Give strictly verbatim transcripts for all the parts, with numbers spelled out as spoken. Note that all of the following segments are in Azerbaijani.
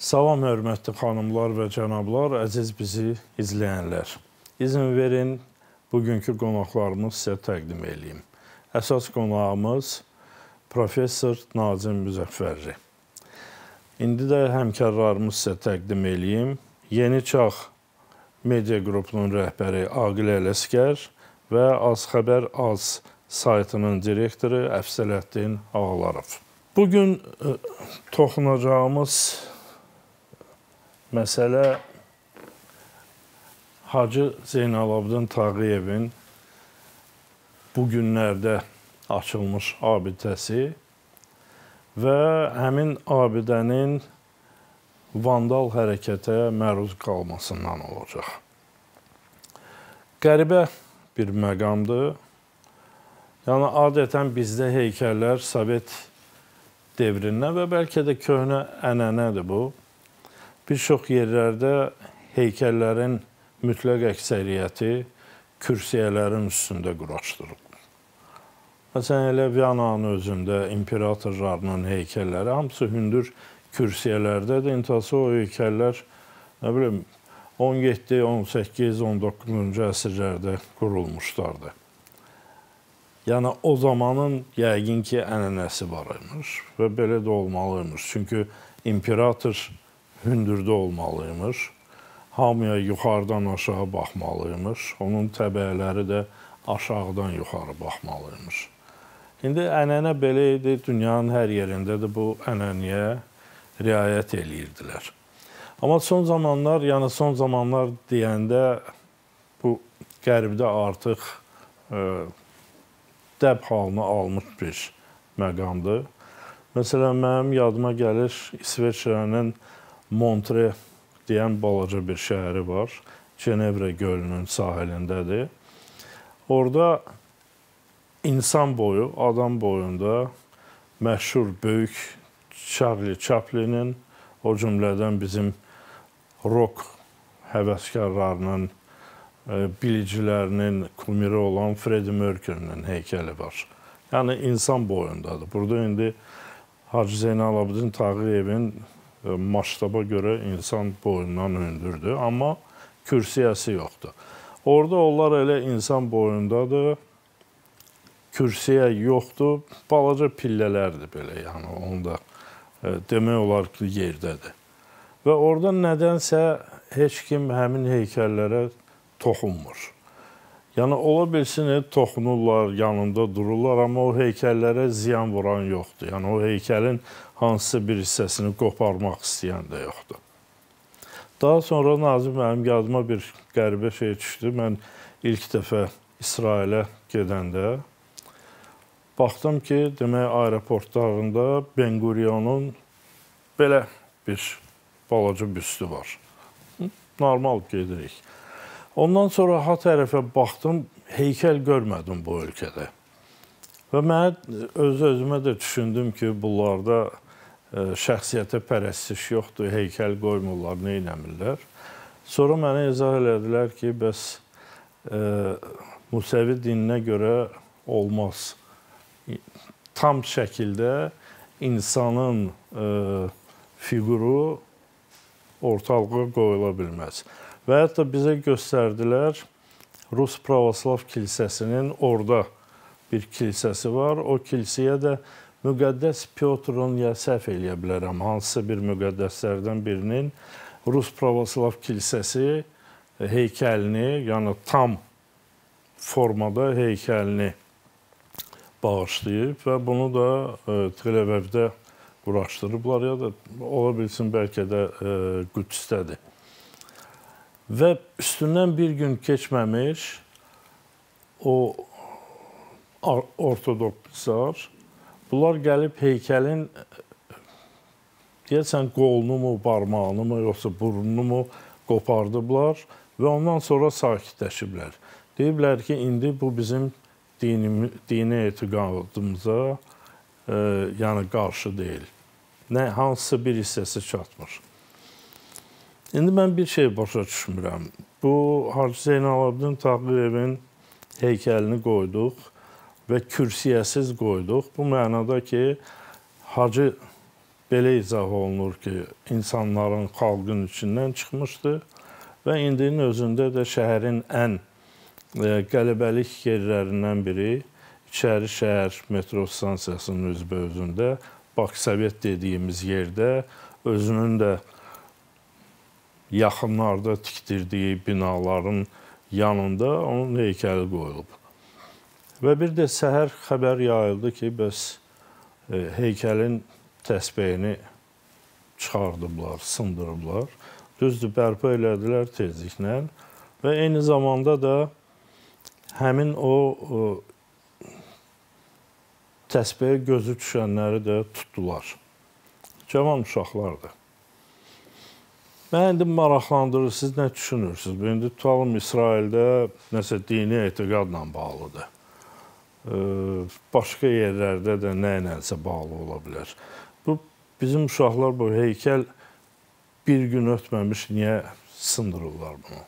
Salam, hörmətli xanımlar və cənablar, əziz bizi izləyənlər. İzin verin, bugünkü qonaqlarımız sizə təqdim edeyim. Əsas qonağımız Professor Nazim Müzəffərli. İndi də həmkarlarımız sizə təqdim edeyim. Yeni Çağ Media qrupunun rəhbəri Aqil Ələsgər və Az Xəbər Az saytının direktoru Əfsələddin Ağalarov. Bugün toxunacağımız məsələ Hacı Zeynalabdin Tağıyevin bu günlərdə açılmış abidəsi və həmin abidənin vandal hərəkətə məruz qalmasından olacaq. Qəribə bir məqamdır. Yəni, adətən bizdə heykəllər Sovet devrindən və bəlkə də köhnə ənənədir bu. Bir çox yerlərdə heykəllərin mütləq əksəriyyəti kürsiyələrin üstündə quraşdırılır. Məsələn, elə Viyananın özündə imperatorlarının heykəlləri hamısı hündür kürsiyələrdədir. İntihası o heykəllər, nə bilim, on yeddi, on səkkiz, on doqquzuncu əsrlərdə qurulmuşlardı. Yəni, o zamanın yəqin ki, ənənəsi var imiş və belə də olmalıymış. Çünki imperator hündürdə olmalıymış, hamıya yuxarıdan aşağı baxmalıymış, onun təbəələri də aşağıdan yuxarı baxmalıymış. İndi ənənə belə idi, dünyanın hər yerində də bu ənənəyə riayət eləyirdilər. Amma son zamanlar, yəni son zamanlar deyəndə bu qərbdə artıq e, dəb halını almış bir məqamdır. Məsələn, mənim yadıma gəlir İsveçrənin Montre deyən balaca bir şəhəri var. Cenevre gölünün sahilindədir. Orada insan boyu, adam boyunda məşhur böyük Charlie Chaplin'in, o cümlədən bizim rock həvəskarlarının, bilicilərinin kumiri olan Freddie Mercury'nin heykəli var. Yəni, insan boyundadır. Burada indi Hacı Zeynalabdin Tağıyevin maştaba görə insan boyundan hündürdür, amma kürsiyəsi yoxdur. Orada onlar elə insan boyundadır, kürsiyə yoxdur, balaca pillələrdir belə, yəni onu da demək olar ki, yerdədir. Və orada nədənsə heç kim həmin heykəllərə toxunmur. Yəni, ola bilsin, toxunurlar, yanında dururlar, amma o heykəllərə ziyan vuran yoxdur. Yəni, o heykəlin hansısa bir hissəsini qoparmaq istəyən də yoxdur. Daha sonra Nazim mənim yadıma bir qəribə şey düşdü. Mən ilk dəfə İsrailə gedəndə baxdım ki, demək, aeroportlarında Ben Gurionun belə bir balaca büstü var. Normal gedirik. Ondan sonra ha tərəfə baxdım, heykəl görmədim bu ölkədə. Və mən öz-özümə də düşündüm ki, bunlarda şəxsiyyətə pərəstiş yoxdur, heykəl qoymurlar, nə eləmirlər. Sonra mənə izah elədilər ki, bəs Musevi dininə görə olmaz. Tam şəkildə insanın fiquru ortalığa qoyula bilməz. Və hətta bizə göstərdilər, Rus Pravoslav Kilsəsinin orada bir kilsəsi var. O kilsəyə də Müqəddəs Pyotrun, ya səhv eləyə bilərəm, hansısa bir müqəddəslərdən birinin Rus Pravoslav Kilsəsi heykəlini, yəni tam formada heykəlini bağışlayıb və bunu da Tel Avivdə quraşdırıblar, ya da ola bilsin bəlkə də Qüdsdədir. Və üstündən bir gün keçməmiş o ortodokslar, bunlar gəlib heykəlin deyəsən qolunu mu, barmağını mı, yoxsa burnunu mu qopardıblar və ondan sonra sakitləşiblər. Deyiblər ki, indi bu bizim dini, dini etiqadımıza e, yəni qarşı deyil. Nə, hansısa bir hissəsi çatmır. İndi mən bir şey başa düşmürəm. Bu, Hacı Zeynalabdin Tağıyevin heykəlini qoyduq və kürsiyəsiz qoyduq. Bu mənada ki, Hacı belə izah olunur ki, insanların xalqın içindən çıxmışdı və indinin özündə də şəhərin ən qələbəlik yerlərindən biri İçəri şəhər metro stansiyasının üzbə-özündə Baksovet dediyimiz yerdə özünün də yaxınlarda tikdirdiyi binaların yanında onun heykəli qoyulub. Və bir də səhər xəbər yayıldı ki, bəs e, heykəlin təsbehini çıxardıblar, sındırıblar. Düzdür, bərpa elədilər tezliklə və eyni zamanda da həmin o, o təsbehi gözü düşənləri də tutdular. Cavan uşaqlardır. Mən indi maraqlandırır, siz nə düşünürsünüz? İndi tutalım İsraildə nəsə dini etiqadla bağlıdır. Başqa yerlərdə də nə ilə-nəsə bağlı ola bilər. Bu, bizim uşaqlar bu heykəl bir gün ötməmiş niyə sındırırlar bunu?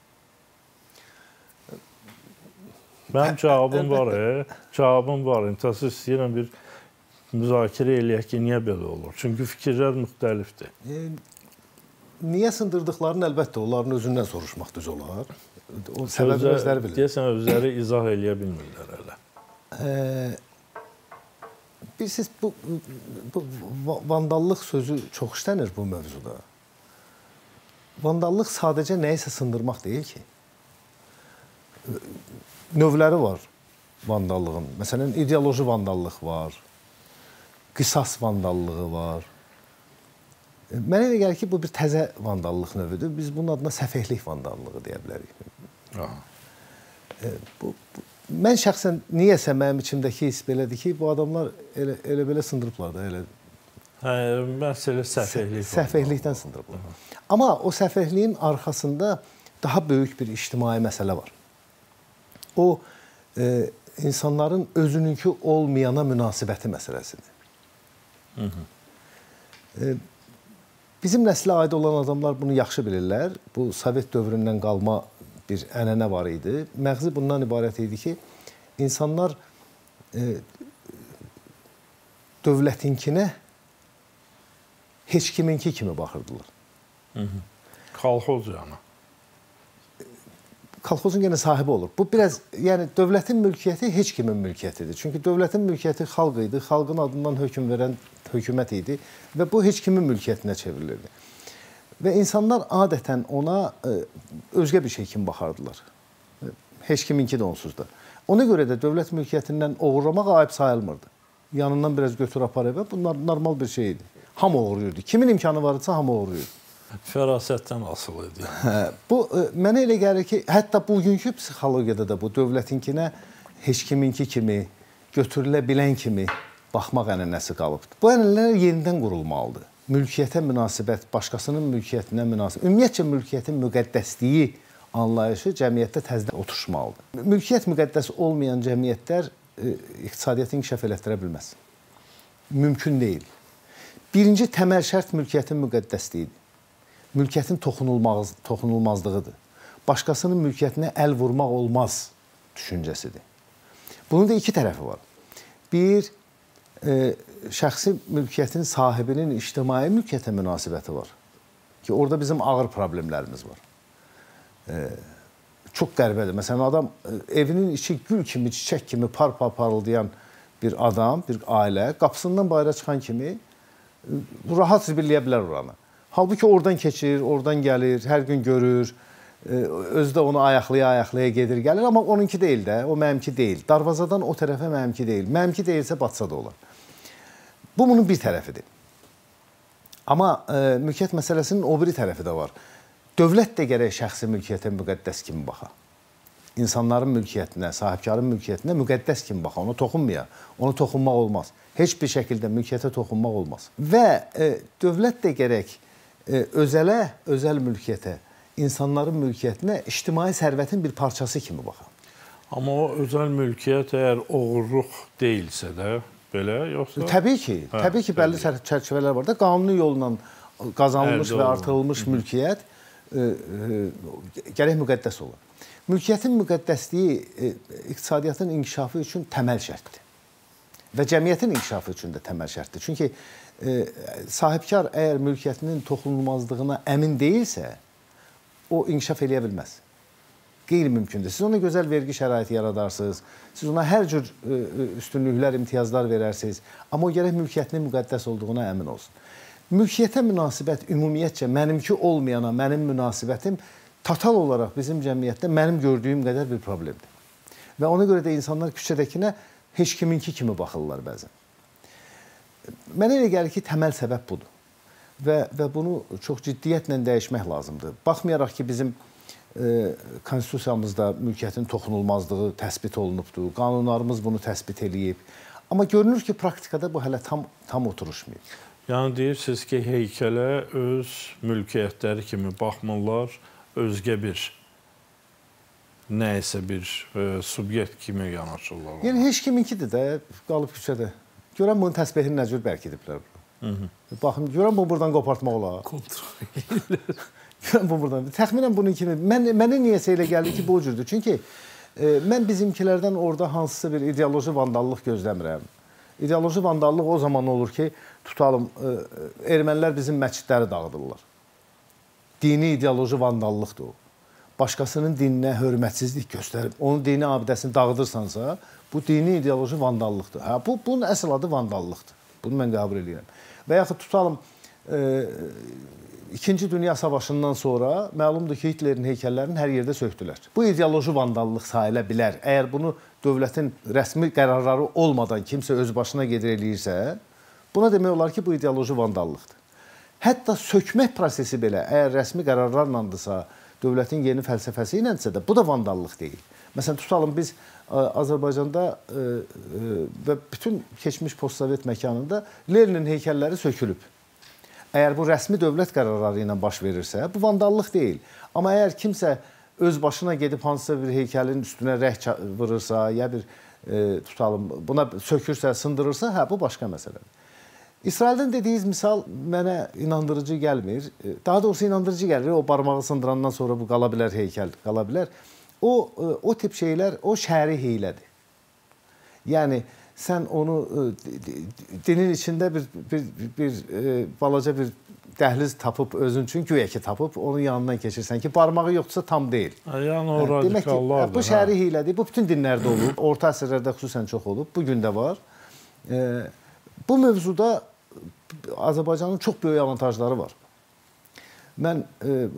Mənim cavabım var, e? Cavabım var. İntihası istəyirəm bir müzakirə eləyək ki, niyə belə olur? Çünki fikirlər müxtəlifdir. E, niyə sındırdıqlarını əlbəttə onların özündən soruşmaq düz olar. O səbəbi özləri bilir. Deyəsən, özləri izah eləyə bilmirlər hələ. E, Bilirsiniz, bu, bu vandallıq sözü çox işlənir bu mövzuda. Vandallıq sadəcə nəyisə sındırmaq deyil ki. Növləri var vandallığın. Məsələn, ideoloji vandallıq var, qisas vandallığı var. Mənə elə gəlir ki, bu bir təzə vandallıq növüdür. Biz bunun adına səfehlik vandallığı deyə bilərik. E, bu, bu, mən şəxsən niyəsə mənim içimdəki his belədir ki, bu adamlar elə, elə belə sındırıblar da. Elə, hə, məsələ səfehlik. Səfehlikdən sındırıblar. Hı. Amma o səfehliyin arxasında daha böyük bir ictimai məsələ var. O, e, insanların özününki olmayana münasibəti məsələsidir. Hı -hı. E, bizim nəslə aid olan adamlar bunu yaxşı bilirlər. Bu, Sovet dövründən qalma bir ənənə var idi. Məğzi bundan ibarət idi ki, insanlar e, dövlətinkinə heç kiminki kimi baxırdılar. Hı -hı. Kolxoz yəni. Kolxozun yenə sahibi olur. Bu biraz, yəni dövlətin mülkiyyəti heç kimin mülkiyyətidir. Çünki dövlətin mülkiyyəti xalq idi, xalqın adından hökm verən hökumət idi və bu heç kimin mülkiyyətinə çevrilirdi. Və insanlar adətən ona ə, özgə bir şey kimi baxardılar. Heç kiminki də onsuz da. Ona görə də dövlət mülkiyyətindən oğurlamaq ayıb sayılmırdı. Yanından biraz götür apar evə, bunlar normal bir şey idi. Hamı oğuruyurdu. Kimin imkanı varsa hamı oğuruyurdu. Fərasətdən asılı idi. Hə, bu mənə elə gəlir ki, hətta bugünkü psixologiyada da bu dövlətinkinə heç kiminki kimi, götürülə bilən kimi baxmaq ənənəsi qalıbdır. Bu ənənələr yenidən qurulmalıdır. Mülkiyyətə münasibət, başqasının mülkiyyətinə münasibət, ümumiyyətcə mülkiyyətin müqəddəsliyi anlayışı cəmiyyətdə təzədən oturmalıdır. Mülkiyyət müqəddəs olmayan cəmiyyətlər e, iqtisadiyyatı inkişaf elətdirə bilməz. Mümkün deyil. Birinci təməl şərt mülkiyyətin müqəddəsliyidir. Mülkiyyətin toxunulmaz, toxunulmazlığıdır. Başqasının mülkiyyətinə əl vurmaq olmaz düşüncəsidir. Bunun da iki tərəfi var. Bir, e, şəxsi mülkiyyətin sahibinin ictimai mülkiyyətə münasibəti var. Ki, orada bizim ağır problemlərimiz var. E, çox qəribədir. Məsələn, adam e, evinin içi gül kimi, çiçək kimi par-par parıldayan bir adam, bir ailə, qapısından bayıra çıxan kimi e, rahat zibilləyə bilər oranı. Halbuki oradan keçir, oradan gəlir, hər gün görür, özü də onu ayaqlaya-ayaqlaya gedir, gəlir. Amma onunki deyil də, o mənimki deyil. Darvazadan o tərəfə mənimki deyil. Mənimki deyilsə batsa da olar. Bu, bunun bir tərəfidir. Amma e, mülkiyyət məsələsinin o biri tərəfi də var. Dövlət də gərək şəxsi mülkiyyətə müqəddəs kimi baxa. İnsanların mülkiyyətinə, sahibkarın mülkiyyətinə müqəddəs kimi baxa. Ona toxunmaya, ona toxunmaq olmaz. Heç bir şəkildə mülkiyyətə toxunmaq olmaz. Və e, dövlət də gərək e, özələ, özəl mülkiyyətə, insanların mülkiyyətinə ictimai sərvətin bir parçası kimi baxa. Amma o özəl mülkiyyət əgər oğurluq deyilsə də belə, yoxsa? Təbii ki, hə, təbii ki, bəlli çərçivələr var da. Qanuni yolla qazanılmış Əldə və artırılmış olur. Mülkiyyət e, e, gərək müqəddəs olur. Mülkiyyətin müqəddəsliyi e, iqtisadiyyatın inkişafı üçün təməl şərtdir. Və cəmiyyətin inkişafı üçün də təməl şərtdir. Çünki e, sahibkar əgər mülkiyyətinin toxunulmazlığına əmin deyilsə, o inkişaf eləyə bilməz. Qeyri-mümkündür. Siz ona gözəl vergi şəraiti yaradarsınız, siz ona hər cür e, üstünlüklər, imtiyazlar verərsiniz, amma o gərək mülkiyyətinin müqəddəs olduğuna əmin olsun. Mülkiyyətə münasibət ümumiyyətcə mənimki olmayana mənim münasibətim total olaraq bizim cəmiyyətdə mənim gördüyüm qədər bir problemdir. Və ona görə də insanlar küçədəkinə heç kiminki kimi baxırlar bəzən. Mənə elə gəlir ki, təməl səbəb budur. Və, və bunu çox ciddiyyətlə dəyişmək lazımdır. Baxmayaraq ki, bizim e, konstitusiyamızda mülkiyyətin toxunulmazlığı təsbit olunubdur, qanunlarımız bunu təsbit eləyib. Amma görünür ki, praktikada bu hələ tam, tam oturuşmayıb. Yəni deyirsiniz ki, heykələ öz mülkiyyətləri kimi baxmırlar, özgə bir nəyəsə bir e, subyekt kimi yanaşırlar. Yəni heç kiminkidir də, qalıb küçədə. Görən bunun təsbihini nə cür bərkidiblər. Baxın, görən bunu buradan qopartmaq olar. Kontrol edirlər. Görən bunu buradan. Təxminən bunun kimi. Mən, mənə niyəsə elə gəldi ki, bu cürdür. Çünki e, mən bizimkilərdən orada hansısa bir ideoloji vandallıq gözləmirəm. İdeoloji vandallıq o zaman olur ki, tutalım, e, ermənilər bizim məscidləri dağıdırlar. Dini ideoloji vandallıqdır o. Başqasının dininə hörmətsizlik göstərib, onun dini abidəsini dağıdırsansa, bu dini ideoloji vandallıqdır. Hə, bu, bunun əsl adı vandallıqdır. Bunu mən qəbul edirəm. Və yaxud tutalım, e, İkinci Dünya Savaşından sonra məlumdur ki, Hitlerin heykəllərini hər yerdə sökdülər. Bu ideoloji vandallıq sayıla bilər. Əgər bunu dövlətin rəsmi qərarları olmadan kimsə öz başına gedir eləyirsə, buna demək olar ki, bu ideoloji vandallıqdır. Hətta sökmək prosesi belə, əgər rəsmi qərarlarlandırsa, dövlətin yeni fəlsəfəsi iləndirsə də, bu da vandallıq deyil. Məsələn, tutalım, biz Azərbaycanda e, e, və bütün keçmiş postsovet məkanında Leninin heykəlləri sökülüb. Əgər bu rəsmi dövlət qərarları ilə baş verirsə, bu vandallıq deyil. Amma əgər kimsə öz başına gedib hansısa bir heykəlin üstünə rəh vurursa, ya bir e, tutalım, buna sökürsə, sındırırsa, hə, bu başqa məsələdir. İsraildən dediyiniz misal mənə inandırıcı gəlmir. Daha doğrusu inandırıcı gəlir. O barmağı sındırandan sonra bu qala bilər heykəl, qala bilər. O, o tip şeylər, o şəri hiylədir. Yəni, sən onu dinin içində bir, bir, bir, bir balaca bir dəhliz tapıb, özün üçün güya ki tapıb, onun yanından keçirsən ki, barmağı yoxdursa tam deyil. Yəni, o radikallardır. Bu şəri hiylədir. Bu bütün dinlərdə olub. Orta əsrlərdə xüsusən çox olub. Bugün də var. Bu mövzuda Azərbaycanın çox böyük avantajları var. Mən e,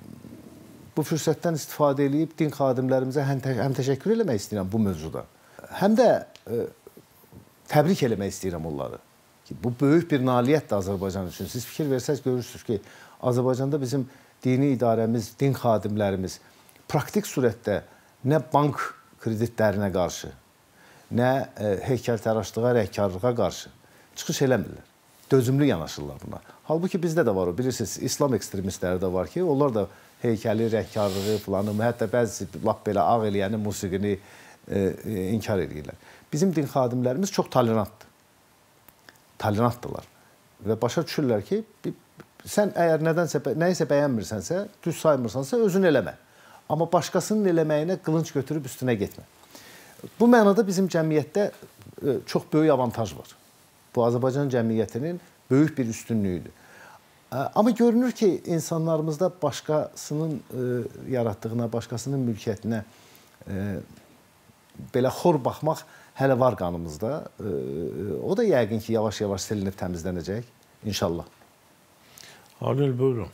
bu fürsətdən istifadə edib din xadimlərimizə həm, tə həm təşəkkür eləmək istəyirəm bu mövzuda. Həm də e, təbrik eləmək istəyirəm onları. Ki, bu böyük bir nailiyyətdir Azərbaycan üçün. Siz fikir versəz görürsünüz ki, Azərbaycanda bizim dini idarəmiz, din xadimlərimiz praktik surətdə nə bank kreditlərinə qarşı, nə e, heykəltəraşlığa, rəhkarlığa qarşı çıxış eləmirlər. Dözümlü yanaşırlar buna. Halbuki bizdə də var o, bilirsiniz, İslam ekstremistləri də var ki, onlar da heykəli, rəhkarlığı filanı, hətta bəzi lap belə ağ eləyəni, musiqini e, e, inkar edirlər. Bizim din xadimlərimiz çox tolerantdır. Tolerantdırlar. Və başa düşürlər ki, sən əgər nədənsə, nəyisə bəyənmirsənsə, düz saymırsansa, özün eləmə. Amma başqasının eləməyinə qılınc götürüb üstünə getmə. Bu mənada bizim cəmiyyətdə e, çox böyük avantaj var. Bu, Azərbaycan cəmiyyətinin böyük bir üstünlüyüdür. Amma görünür ki, insanlarımızda başqasının e, yaratdığına, başqasının mülkiyyətinə e, belə xor baxmaq hələ var qanımızda. E, o da yəqin ki, yavaş-yavaş silinib təmizlənəcək, inşallah. Halil, buyurun.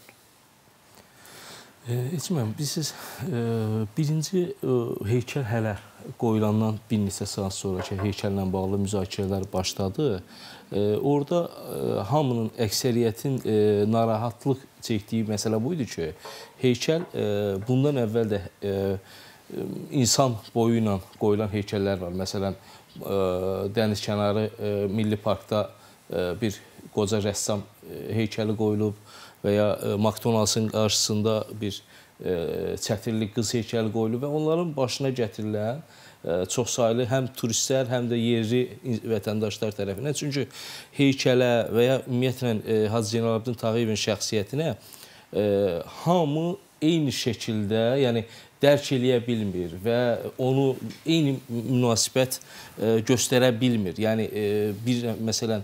Eçməm, bilirsiniz, birinci heykəl hələ qoyulandan bir neçə saat sonra ki, heykəllə bağlı müzakirələr başladı. Orada hamının, əksəriyyətin narahatlıq çəkdiyi məsələ buydu ki, heykəl bundan əvvəl də insan boyu ilə qoyulan heykəllər var. Məsələn, Dənizkənarı Milli Parkda bir qoca rəssam heykəli qoyulub və ya McDonald's-ın qarşısında bir çətirli qız heykəli qoyulub və onların başına gətirilən çoxsaylı həm turistlər, həm də yerli vətəndaşlar tərəfindən. Çünki heykələ və ya ümumiyyətlə Hacı Zeynalabdin Tağıyevin şəxsiyyətinə hamı eyni şəkildə, yəni dərk eləyə bilmir və onu eyni münasibət göstərə bilmir. Yəni bir məsələn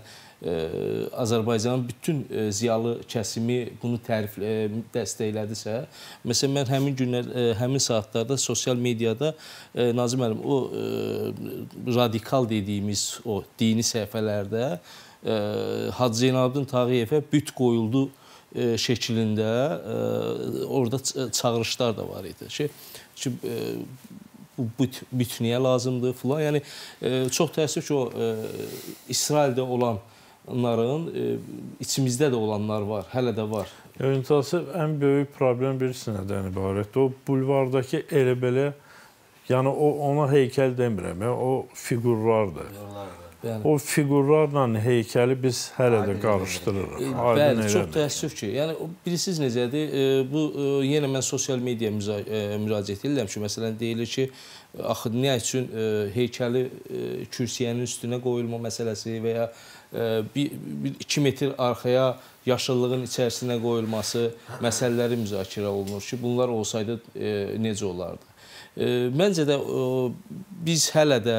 Azərbaycanın bütün ziyalı kəsimi bunu tərif dəstəklədisə, məsələn mən həmin günlər, həmin saatlarda sosial mediada Nazim müəllim o radikal dediyimiz o dini səhifələrdə Hacı Zeynalabdin Tağıyevə büt qoyuldu şəklində orada çağırışlar da var idi. Şey, ki, bu büt, büt niyə lazımdır filan. Yəni çox təəssüf ki, o İsraildə olanların içimizdə də olanlar var, hələ də var. İntihası ən böyük problem birisi nədən ibarətdir? O bulvardakı elə belə, yəni o ona heykəl demirəm, o fiqurlardır. Yəni, o fiqurlarla heykəli biz hələ də qarışdırırıq. Bəli, çox təəssüf ki, yəni bilirsiniz necədir? Bu yenə mən sosial media müraciət edirəm ki, məsələn deyilir ki, axı nə üçün heykəli kürsiyənin üstünə qoyulma məsələsi və ya iki metr arxaya yaşıllığın içərisinə qoyulması məsələləri müzakirə olunur ki, bunlar olsaydı necə olardı? Məncə də biz hələ də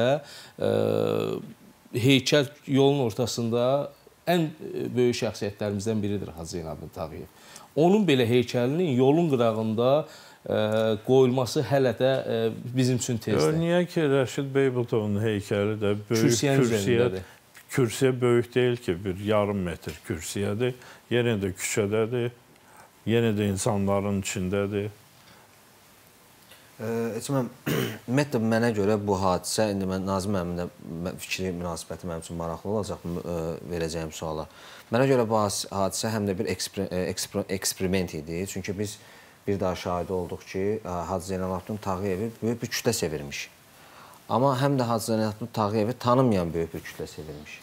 heykəl yolun ortasında ən böyük şəxsiyyətlərimizdən biridir Hacı Zeynalabdin Tağıyev. Onun belə heykəlinin yolun qırağında qoyulması hələ də bizim üçün tezdir. Niyə ki, Rəşid Beybutovun heykəli də böyük kürsüyə, kürsüyə böyük deyil ki, bir yarım metr kürsüyədir. Yenə də küçədədir, yenə də insanların içindədir. Mən, ümumiyyətlə, mənə görə bu hadisə, indi mən Nazim müəllimin fikri, münasibəti mənim üçün maraqlı olacaq verəcəyim suala. Mənə görə bu hadisə həm də bir eksperiment idi. Çünki biz bir daha şahidi olduq ki, Hacı Zeynalabdin Tağıyevi böyük bir kütlə sevirmiş. Amma həm də Hacı Zeynalabdin Tağıyevi tanımayan böyük bir kütlə sevirmiş.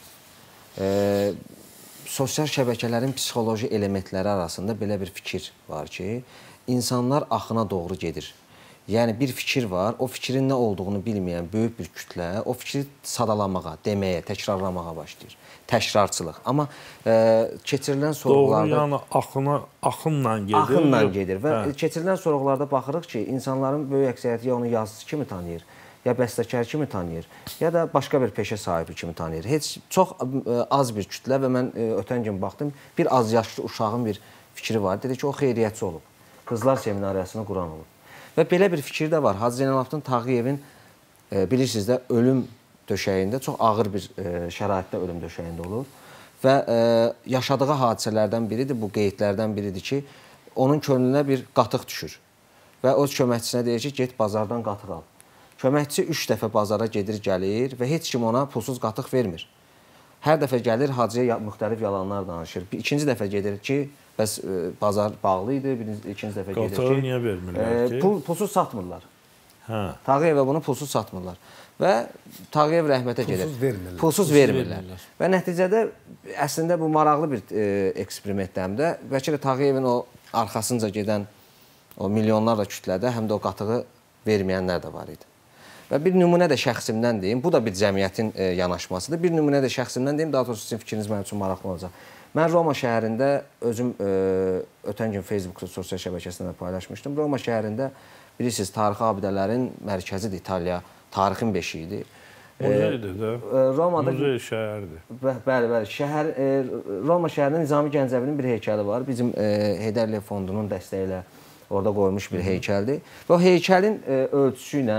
Sosial şəbəkələrin psixoloji elementləri arasında belə bir fikir var ki, insanlar axına doğru gedir. Yəni bir fikir var, o fikrin nə olduğunu bilməyən böyük bir kütlə o fikri sadalamağa, deməyə, təkrarlamağa başlayır. Təkrarçılıq. Amma keçirilən sorğularda... Doğru, yəni axına, axınla gedir. Axınla gedir və keçirilən sorğularda baxırıq ki, insanların böyük əksəriyyəti ya onu yazıcı kimi tanıyır, ya bəstəkar kimi tanıyır, ya da başqa bir peşə sahibi kimi tanıyır. Heç çox az bir kütlə və mən ötən gün baxdım, bir az yaşlı uşağın bir fikri var. Dedi ki, o xeyriyyətçi olub. Qızlar seminariyasını quran olub. Və belə bir fikir də var. Hacı Zeynalabdin Tağıyevin bilirsiniz də ölüm döşəyində, çox ağır bir şəraitdə ölüm döşəyində olur. Və yaşadığı hadisələrdən biridir, bu qeydlərdən biridir ki, onun könlünə bir qatıq düşür. Və o köməkçisinə deyir ki, get bazardan qatıq al. Köməkçi üç dəfə bazara gedir, gəlir və heç kim ona pulsuz qatıq vermir. Hər dəfə gəlir, hacıya müxtəlif yalanlar danışır. İkinci dəfə gedir ki, bəs bazar bağlı idi, ikinci dəfə gedir ki... Qatağı niyə vermirlər ki? Pulsuz satmırlar. Tağıyevə bunu pulsuz satmırlar. Və Tağıyev rəhmətə gedir. Pulsuz vermirlər. Pulsuz vermirlər. Və nəticədə əslində bu maraqlı bir eksperimentdir də. Bəlkə də Tağıyevin o arxasınca gedən o milyonlarla kütlədə həm də o qatığı verməyənlər də var idi. Və bir nümunə də şəxsimdən deyim, bu da bir cəmiyyətin yanaşmasıdır. Bir nümunə də şəxsimdən deyim, daha doğrusu sizin fikriniz mənim üçün maraqlı olacaq. Mən Roma şəhərində özüm ötən gün Facebook sosial şəbəkəsində paylaşmışdım. Roma şəhərində bilirsiniz, tarixi abidələrin mərkəzidir İtaliya, tarixin beşiyidir. Muzeydir də, muzey şəhərdir. Bəli, bəli. Şəhər, Roma şəhərində Nizami Gəncəvinin bir heykəli var. Bizim Heydərliyev fondunun dəstəyi ilə orada qoyulmuş bir heykəldir. Və o heykəlin ölçüsü ilə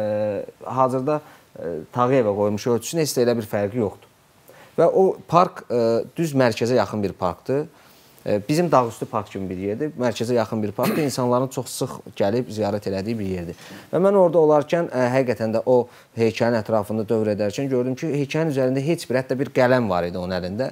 hazırda Tağıyevə qoyulmuş ölçüsünün heç də elə bir fərqi yoxdur. Və o park düz mərkəzə yaxın bir parkdır. Bizim Dağüstü park kimi bir yerdir. Mərkəzə yaxın bir parkdır. İnsanların çox sıx gəlib ziyarət elədiyi bir yerdir. Və mən orada olarkən həqiqətən də o heykəlin ətrafında dövr edərkən gördüm ki, heykəlin üzərində heç bir, hətta bir qələm var idi onun əlində.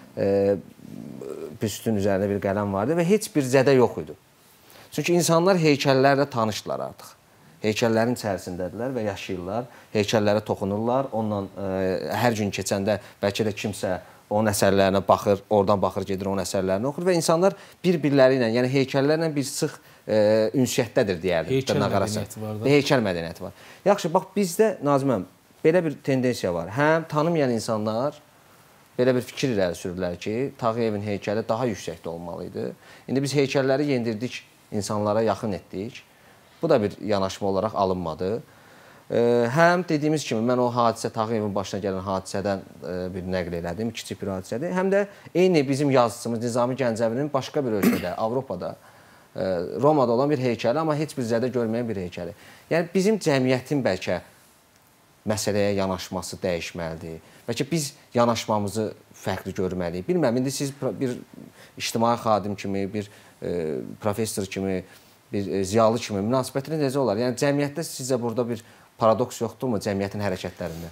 Büstün üzərində bir qələm var idi və heç bir zədə yox idi. Çünki insanlar heykəllərlə tanışdılar artıq. Heykəllərin içərisindədirlər və yaşayırlar, heykəllərə toxunurlar, onunla hər gün keçəndə bəlkə də kimsə onun əsərlərinə baxır, oradan baxır, gedir onun əsərlərini oxur və insanlar bir-birləri ilə, yəni heykəllərlə bir sıx ünsiyyətdədir deyərdim. Heykəl mədəniyyəti var da. Heykəl mədəniyyəti var. Yaxşı, bax bizdə Naziməm, belə bir tendensiya var. Həm tanımayan insanlar belə bir fikir irəli sürürlər ki, Tağıyevin heykəli daha yüksəkdə olmalı idi. İndi biz heykəlləri yendirdik, insanlara yaxın etdik. Bu da bir yanaşma olaraq alınmadı. həm dediyimiz kimi mən o hadisə Tağıyevin başına gələn hadisədən bir nəql elədim, kiçik bir hadisədir. Həm də eyni bizim yazıçımız Nizami Gəncəvinin başqa bir ölkədə, Avropada, Romada olan bir heykəli, amma heç bir zədə görməyən bir heykəli. Yəni bizim cəmiyyətin bəlkə məsələyə yanaşması dəyişməlidir. Bəlkə biz yanaşmamızı fərqli görməliyik. Bilmirəm, indi siz bir ictimai xadim kimi, bir e, professor kimi, bir e, ziyalı kimi münasibətiniz necə olar? Yəni cəmiyyətdə sizcə burada bir paradoks yoxdurmu cəmiyyətin hərəkətlərində?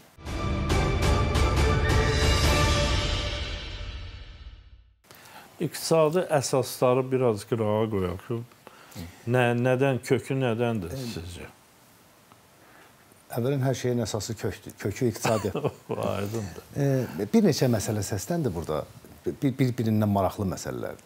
İqtisadi əsasları biraz qırağa qoyaq ki, nə, nədən, kökü nədəndir sizcə? Əvvələn hər şeyin əsası kökdür. Kökü iqtisadiyyat. Aydındır. E, bir neçə məsələ səsləndir burada. Bir-birindən maraqlı məsələlərdir.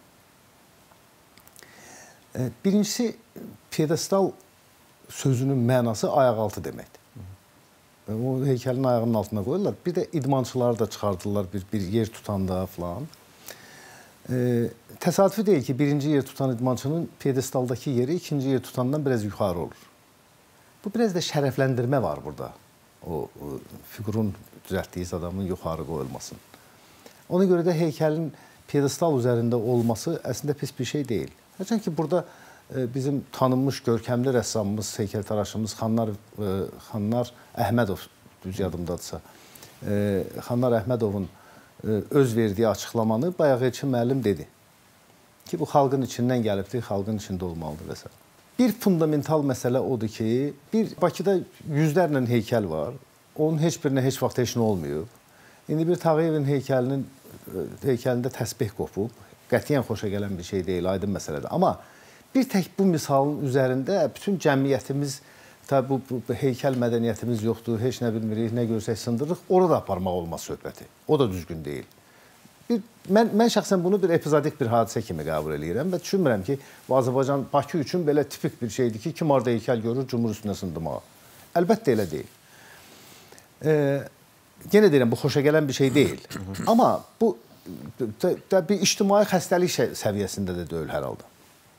E, birincisi, piedestal sözünün mənası ayaqaltı deməkdir. E, o heykəlin ayağının altına qoyurlar. Bir də idmançıları da çıxardırlar bir, bir yer tutanda falan. E, təsadüfi deyil ki, birinci yer tutan idmançının piedestaldakı yeri ikinci yer tutandan biraz yuxarı olur. Bu biraz da şərəfləndirmə var burada. O, o fiqurun düzəltdiyi adamın yuxarı qoyulmasın. Ona görə də heykəlin piedestal üzərində olması əslində pis bir şey deyil. Hərçən ki, burada e, bizim tanınmış, görkəmli rəssamımız, heykəltaraşımız Xanlar, e, Xanlar Əhmədov, düz yadımdadırsa, e, Xanlar Əhmədovun e, öz verdiyi açıqlamanı bayaq Elçin müəllim dedi ki, bu xalqın içindən gəlibdir, xalqın içində olmalıdır və s. Bir fundamental məsələ odur ki, bir Bakıda yüzlərlə heykəl var. Onun heç birinə heç vaxt heç nə olmuyor. İndi bir Tağıyevin heykəlinin heykəlində təsbih qopub. Qətiyyən xoşa gələn bir şey deyil, aydın məsələdir. Amma bir tək bu misalın üzərində bütün cəmiyyətimiz, tabi bu, bu, bu heykəl mədəniyyətimiz yoxdur, heç nə bilmirik, nə görsək sındırırıq, orada aparmaq olmaz söhbəti. O da düzgün deyil. Bir, mən, mən şəxsən bunu bir epizodik bir hadisə kimi qəbul edirəm və düşünmürəm ki, bu Azərbaycan Bakı üçün belə tipik bir şeydir ki, kim orada heykəl görür, cumhur üstünə sındırmağa. Əlbəttə elə deyil. E, yenə deyirəm, bu xoşa gələn bir şey deyil. Amma bu da, da bir ictimai xəstəlik səviyyəsində də deyil hər halda.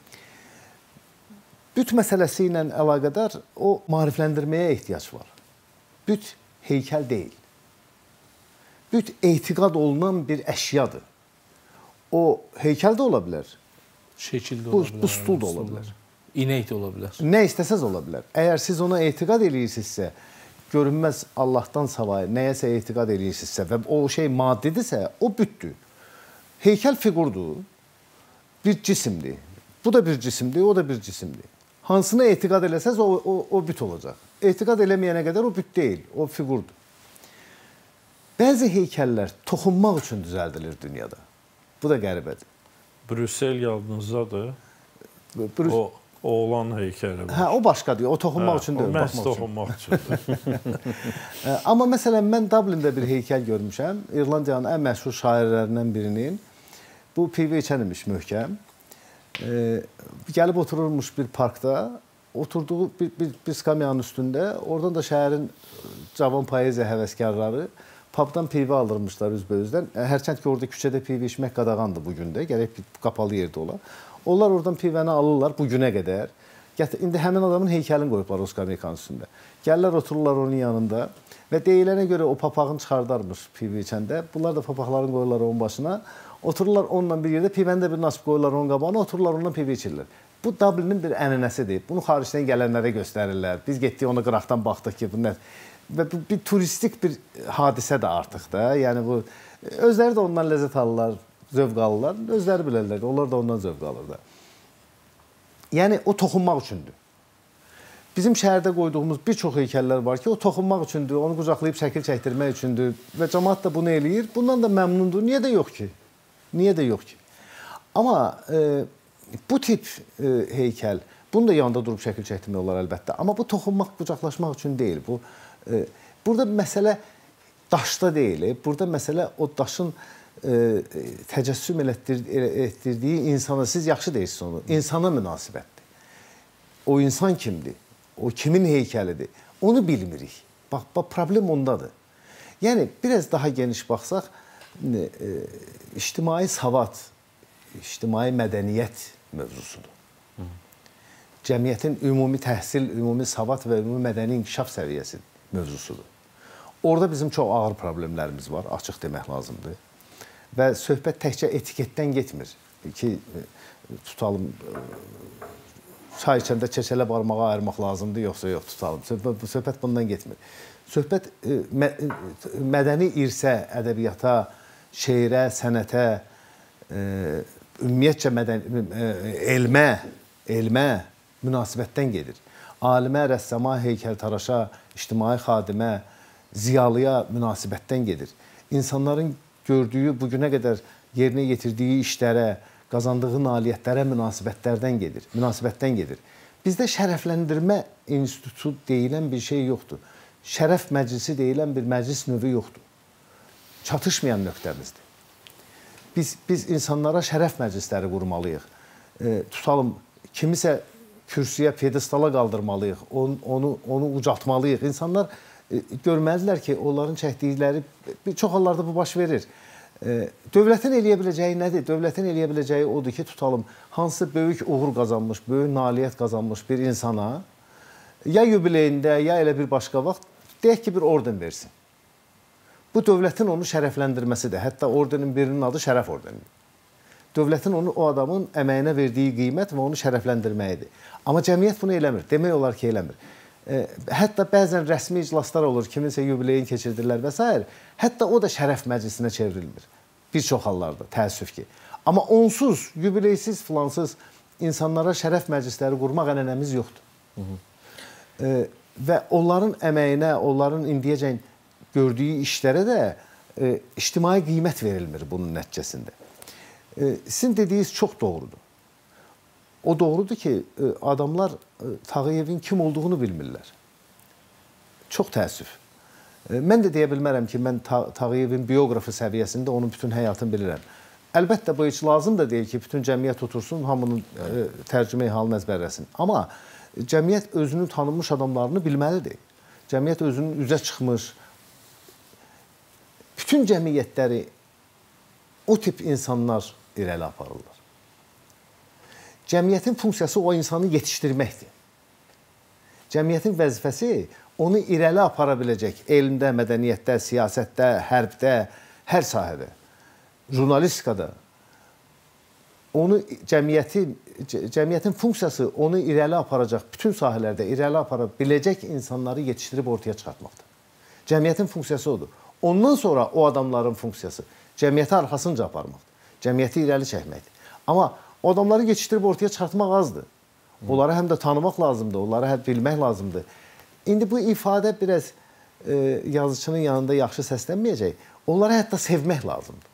Büt məsələsi ilə əlaqədar o maarifləndirməyə ehtiyac var. Büt heykəl deyil. Büt etiqad olunan bir əşyadır. O heykəl də ola bilər. Şəkil də bu, ola bilər. Bu stul da ola bilər. İnək də ola bilər. Nə istəsəz ola bilər. Əgər siz ona etiqad eləyirsinizsə, görünməz Allahdan savayı nəyəsə etiqad eləyirsinizsə və o şey maddidirsə, o bütdür. Heykəl fiqurdur. Bir cisimdir. Bu da bir cisimdir, o da bir cisimdir. Hansına etiqad eləsəz, o, o, o büt olacaq. Etiqad eləməyənə qədər o büt deyil, o fiqurdur. Bəzi heykəllər toxunmaq üçün düzəldilir dünyada. Bu da qəribədir. Brüssel yadınızdadır. Brüs o, o olan heykəli var. Hə, o başqadır. O toxunmaq hə, üçün deyil, baxmaq üçün. Toxunmaq üçündür. Amma məsələn, mən Dublində bir heykəl görmüşəm. İrlandiyanın ən məşhur şairlərindən birinin. Bu pivə içən imiş möhkəm. E, gəlib otururmuş bir parkda. Oturduğu bir, bir, bir skamyanın üstündə. Oradan da şəhərin cavan poeziya həvəskarları pubdan pivə alırmışlar üzbəyüzdən. Hərçənd ki, orada küçədə pivə içmək qadağandır bugün də. Gərək qapalı yerdə ola. Onlar oradan pivəni alırlar bu günə qədər. İndi həmin adamın heykəlini qoyublar o skamyanın üstündə. Gəlirlər, otururlar onun yanında və deyilənə görə o papağını çıxardarmış pivə içəndə. Bunlar da papaqlarını qoyurlar onun başına. Otururlar onunla bir yerdə, pivəni də bir nasib qoyurlar onun qabağına, otururlar onunla pivə içirlər. Bu Dublinin bir ənənəsidir. Bunu xaricdən gələnlərə göstərirlər. Biz getdik ona qıraqdan baxdıq ki, bu nə? Və bu bir turistik bir hadisə də artıq da. Yəni bu özləri də ondan ləzzət alırlar, zövq alırlar. Özləri bilərlər, onlar da ondan zövq alır da. Yəni o toxunmaq üçündür. Bizim şəhərdə qoyduğumuz bir çox heykəllər var ki, o toxunmaq üçündür, onu qucaqlayıb şəkil çəkdirmək üçündür və cəmaət də bunu eləyir. Bundan da məmnundur. Niyə də yox ki? Niyə də yox ki? Amma e, bu tip e, heykəl, bunu da yanında durub şəkil çəkdirmək olar əlbəttə. Amma bu toxunmaq, qucaqlaşmaq üçün deyil. Bu burada məsələ daşda deyil, burada məsələ o daşın e, təcəssüm etdirdiyi insana, siz yaxşı deyirsiniz onu, insana münasibətdir. O insan kimdir? O kimin heykəlidir? Onu bilmirik. Bax, bax problem ondadır. Yəni, biraz daha geniş baxsaq, e, ictimai savad, ictimai mədəniyyət mövzusudur. cəmiyyətin ümumi təhsil, ümumi savad və ümumi mədəni inkişaf səviyyəsi mövzusudur. Orada bizim çox ağır problemlərimiz var, açıq demək lazımdır. Və söhbət təkcə etiketdən getmir ki, tutalım, çay içəndə keçələ barmağı ayırmaq lazımdır, yoxsa yox, tutalım. Söhbət, söhbət bundan getmir. Söhbət mədəni irsə, ədəbiyyata, şeirə, sənətə, ümumiyyətcə mədəni, elmə, elmə münasibətdən gedir. Alimə, rəssama, heykəltaraşa, ictimai xadimə, ziyalıya münasibətdən gedir. İnsanların gördüyü, bugünə qədər yerinə yetirdiyi işlərə, qazandığı nailiyyətlərə münasibətlərdən gedir, münasibətdən gedir. Bizdə şərəfləndirmə institutu deyilən bir şey yoxdur. Şərəf məclisi deyilən bir məclis növü yoxdur. Çatışmayan nöqtəmizdir. Biz, biz insanlara şərəf məclisləri qurmalıyıq. E, tutalım, kimisə kürsüyə, pedestala qaldırmalıyıq, onu, onu, onu ucaltmalıyıq. İnsanlar e, görməlidirlər ki, onların çəkdikləri, çox hallarda bu baş verir. E, dövlətin eləyə biləcəyi nədir? Dövlətin eləyə biləcəyi odur ki, tutalım, hansı böyük uğur qazanmış, böyük nailiyyət qazanmış bir insana ya yubileyində, ya elə bir başqa vaxt deyək ki, bir orden versin. Bu, dövlətin onu şərəfləndirməsidir. Hətta ordenin birinin adı şərəf ordenidir. Dövlətin onu, o adamın əməyinə verdiyi qiymət və onu şərəfləndirməyidir. Amma cəmiyyət bunu eləmir. Demək olar ki, eləmir. E, hətta bəzən rəsmi iclaslar olur, kiminsə yubileyin keçirdirlər və s. Hətta o da şərəf məclisinə çevrilmir. Bir çox hallarda, təəssüf ki. Amma onsuz, yubileysiz, filansız insanlara şərəf məclisləri qurmaq ənənəmiz yoxdur. Hı -hı. E, və onların əməyinə, onların indiyəcən gördüyü işlərə də e, ictimai qiymət verilmir bunun nəticəsində. E, sizin dediyiniz çox doğrudur. O doğrudur ki, e, adamlar e, Tağıyevin kim olduğunu bilmirlər. Çox təəssüf. E, mən də deyə bilmərəm ki, mən Ta Tağıyevin bioqrafı səviyyəsində onun bütün həyatını bilirəm. Əlbəttə, bu heç lazım da deyil ki, bütün cəmiyyət otursun, hamının e, tərcümə-i halını əzbərləsin. Amma cəmiyyət özünün tanınmış adamlarını bilməlidir. Cəmiyyət özünün üzə çıxmış, bütün cəmiyyətləri o tip insanlar irəli aparırlar. Cəmiyyətin funksiyası o insanı yetişdirməkdir. Cəmiyyətin vəzifəsi onu irəli apara biləcək elmdə, mədəniyyətdə, siyasətdə, hərbdə, hər sahədə, jurnalistikada. Onu cəmiyyətin, cəmiyyətin funksiyası onu irəli aparacaq, bütün sahələrdə irəli apara biləcək insanları yetişdirib ortaya çıxartmaqdır. Cəmiyyətin funksiyası odur. Ondan sonra o adamların funksiyası cəmiyyəti arxasınca aparmaqdır. Cəmiyyəti irəli çəkməkdir. Amma o adamları yetişdirib ortaya çıxartmaq azdır. Onları həm də tanımaq lazımdır, onları həm bilmək lazımdır. İndi bu ifadə biraz e, yazıçının yanında yaxşı səslənməyəcək. Onları hətta sevmək lazımdır.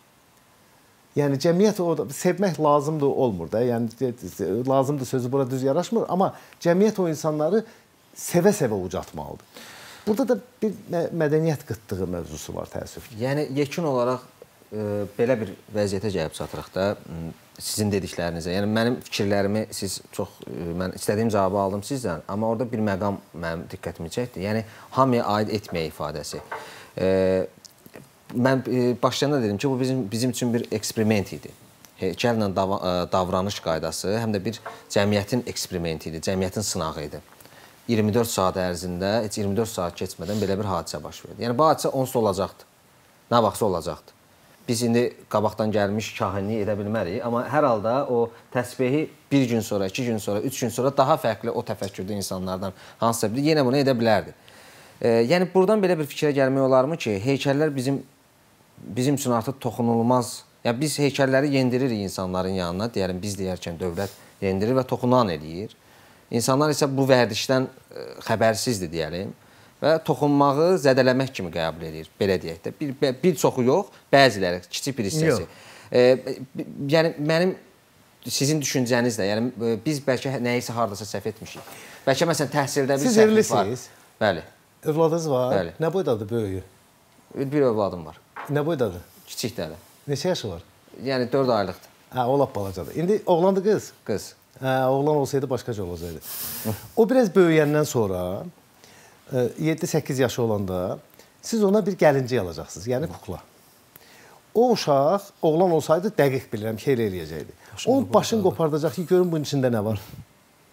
Yəni cəmiyyət o sevmək lazımdır olmur da. Yəni lazımdır sözü bura düz yaraşmır, amma cəmiyyət o insanları sevə-sevə ucaltmalıdır. Burada da bir mədəniyyət qıtlığı mövzusu var, təəssüf ki. Yəni yekun olaraq e, belə bir vəziyyətə gəlib çatırıq da sizin dediklərinizə. Yəni mənim fikirlərimi siz çox e, mən istədiyim cavabı aldım sizdən, amma orada bir məqam mənim diqqətimi çəkdi. Yəni hamıya aid etməyə ifadəsi. E, mən e, başlayanda dedim ki, bu bizim bizim üçün bir eksperiment idi. Heykəllə dav davranış qaydası həm də bir cəmiyyətin eksperimenti idi, cəmiyyətin sınağı idi. iyirmi dörd saat ərzində, heç iyirmi dörd saat keçmədən belə bir hadisə baş verdi. Yəni, bu hadisə onsuz olacaqdı. Nə vaxtsa olacaqdı. Biz indi qabaqdan gəlmiş kahinliyi edə bilmərik, amma hər halda o təsbehi bir gün sonra, iki gün sonra, üç gün sonra daha fərqli o təfəkkürdə insanlardan hansısa biri yenə bunu edə bilərdi. E, yəni, buradan belə bir fikrə gəlmək olarmı ki, heykəllər bizim, bizim üçün artıq toxunulmaz. Yəni, biz heykəlləri yendiririk insanların yanına, deyəlim, biz deyərkən dövlət yendirir və toxunan eləyir. İnsanlar isə bu vərdişdən xəbərsizdir, deyəlim, və toxunmağı zədələmək kimi qəbul edir, belə deyək də. Bir, bir çoxu yox, bəziləri, kiçik bir hissəsi. E, yəni, mənim sizin düşüncənizlə, yəni, biz bəlkə nəyisə haradasa səhv etmişik. Bəlkə, məsələn, təhsildə bir səhvlik var. Siz evlisiniz? Bəli. Övladınız var? Bəli. Nə boydadır böyüyü? Bir övladım var. Nə boydadır? Kiçik dəli. Neçə yaşı var? Yəni, dörd aylıqdır. Hə, o lap balacadır. İndi oğlandı qız? Qız. Hə, oğlan olsaydı başqaca olacaqdı. O biraz böyüyəndən sonra yeddi səkkiz yaşı olanda siz ona bir gəlincik alacaqsınız, yəni kukla. O uşaq, oğlan olsaydı dəqiq bilirəm ki, elə eləyəcəkdi. Onun başını qopardacaq ki, görün bunun içində nə var.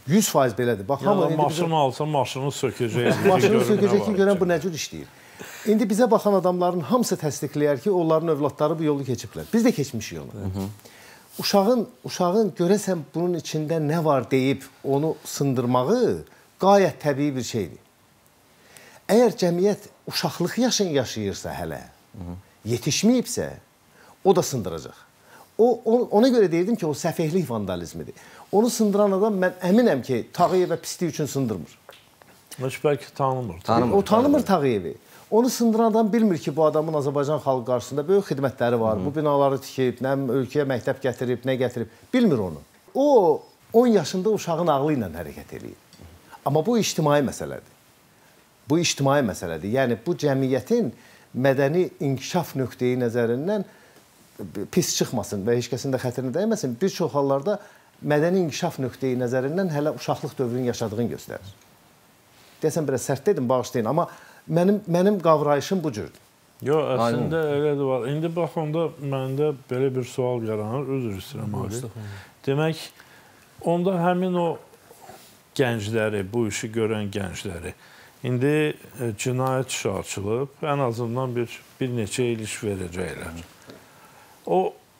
yüz faiz belədir. Bax, hamı indi maşını bizə... alsa, maşını sökəcək. Maşını sökəcək ki, görən bu nə cür işləyir. İndi bizə baxan adamların hamısı təsdiqləyər ki, onların övladları bu yolu keçiblər. Biz də keçmişik onu. Uşağın, uşağın görəsən bunun içində nə var deyib onu sındırmağı qayət təbii bir şeydir. Əgər cəmiyyət uşaqlıq yaşın yaşayırsa hələ, yetişməyibsə, o da sındıracaq. O, ona görə deyirdim ki, o səfehlik vandalizmidir. Onu sındıran adam mən əminəm ki, Tağıyevə pislik üçün sındırmır. Heç bəlkə tanımır. tanımır. O tanımır Tağıyevi. Onu sındıran adam bilmir ki, bu adamın Azərbaycan xalqı qarşısında böyük xidmətləri var. Hı. Bu binaları tikib, nə ölkəyə məktəb gətirib, nə gətirib, bilmir onu. O, on yaşında uşağın ağlı ilə hərəkət edir. Amma bu ictimai məsələdir. Bu ictimai məsələdir. Yəni, bu cəmiyyətin mədəni inkişaf nöqteyi nəzərindən pis çıxmasın və heç kəsin də xətrinə dəyməsin. Bir çox hallarda mədəni inkişaf nöqteyi nəzərindən hələ uşaqlıq dövrünün yaşadığını göstərir. Deyəsən, biraz sərt dedim, bağışlayın, amma mənim, mənim qavrayışım bu cürdür. Yox, əslində elə də var. İndi baxanda məndə belə bir sual yaranır, üzr istəyirəm abi. Demək, onda həmin o gəncləri, bu işi görən gəncləri, indi e, cinayət işi açılıb, ən azından bir, bir neçə il iş verəcəklər. O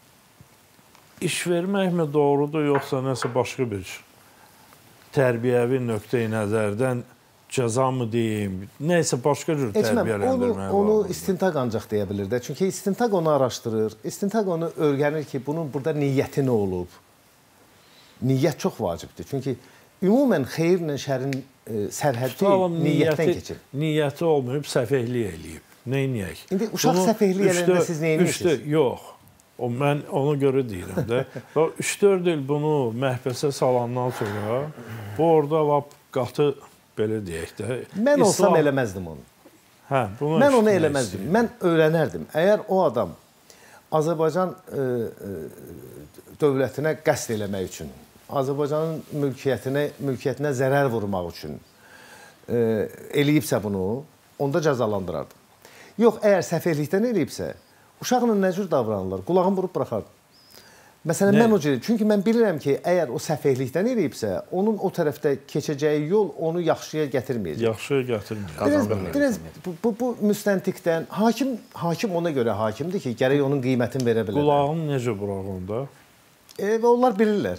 iş verməkmi doğrudur, yoxsa nəsə başqa bir tərbiyəvi nöqteyi nəzərdən cəza mı deyim, nəysə başqa cür tərbiyələndirməyə onu, onu istintaq ancaq deyə bilir də. Çünki istintaq onu araşdırır, istintaq onu öyrənir ki, bunun burada niyyəti nə olub. Niyyət çox vacibdir. Çünki ümumən xeyirlə şərin e, sərhəddi niyyətdən keçir. Niyyəti olmayıb, səfehlik eləyib. Neyniyək? İndi uşaq səfehlik eləyəndə siz neyinirsiniz? Yox. O, mən ona görə deyirəm də. üç dörd il bunu məhbəsə salandan sonra bu orada lap qatı belə deyək də. Mən olsam İslam... eləməzdim onu. Hə, bunu mən onu eləməzdim. Istəyir. Mən öyrənərdim. Əgər o adam Azərbaycan e, e, dövlətinə qəsd eləmək üçün, Azərbaycanın mülkiyyətinə, mülkiyyətinə zərər vurmaq üçün e, eləyibsə bunu, onda cəzalandırardım. Yox, əgər səfehlikdən eləyibsə, uşaqla nə cür davranırlar? Qulağını vurub buraxardım. Məsələn, mən o cür, çünki mən bilirəm ki, əgər o səfehlikdən eləyibsə, onun o tərəfdə keçəcəyi yol onu yaxşıya gətirməyəcək. Yaxşıya gətirməyəcək. Biraz, biraz bu, bu, bu müstəntiqdən, hakim, hakim ona görə hakimdir ki, gərək onun qiymətini verə bilər. Qulağını necə burax onda? E, və onlar bilirlər.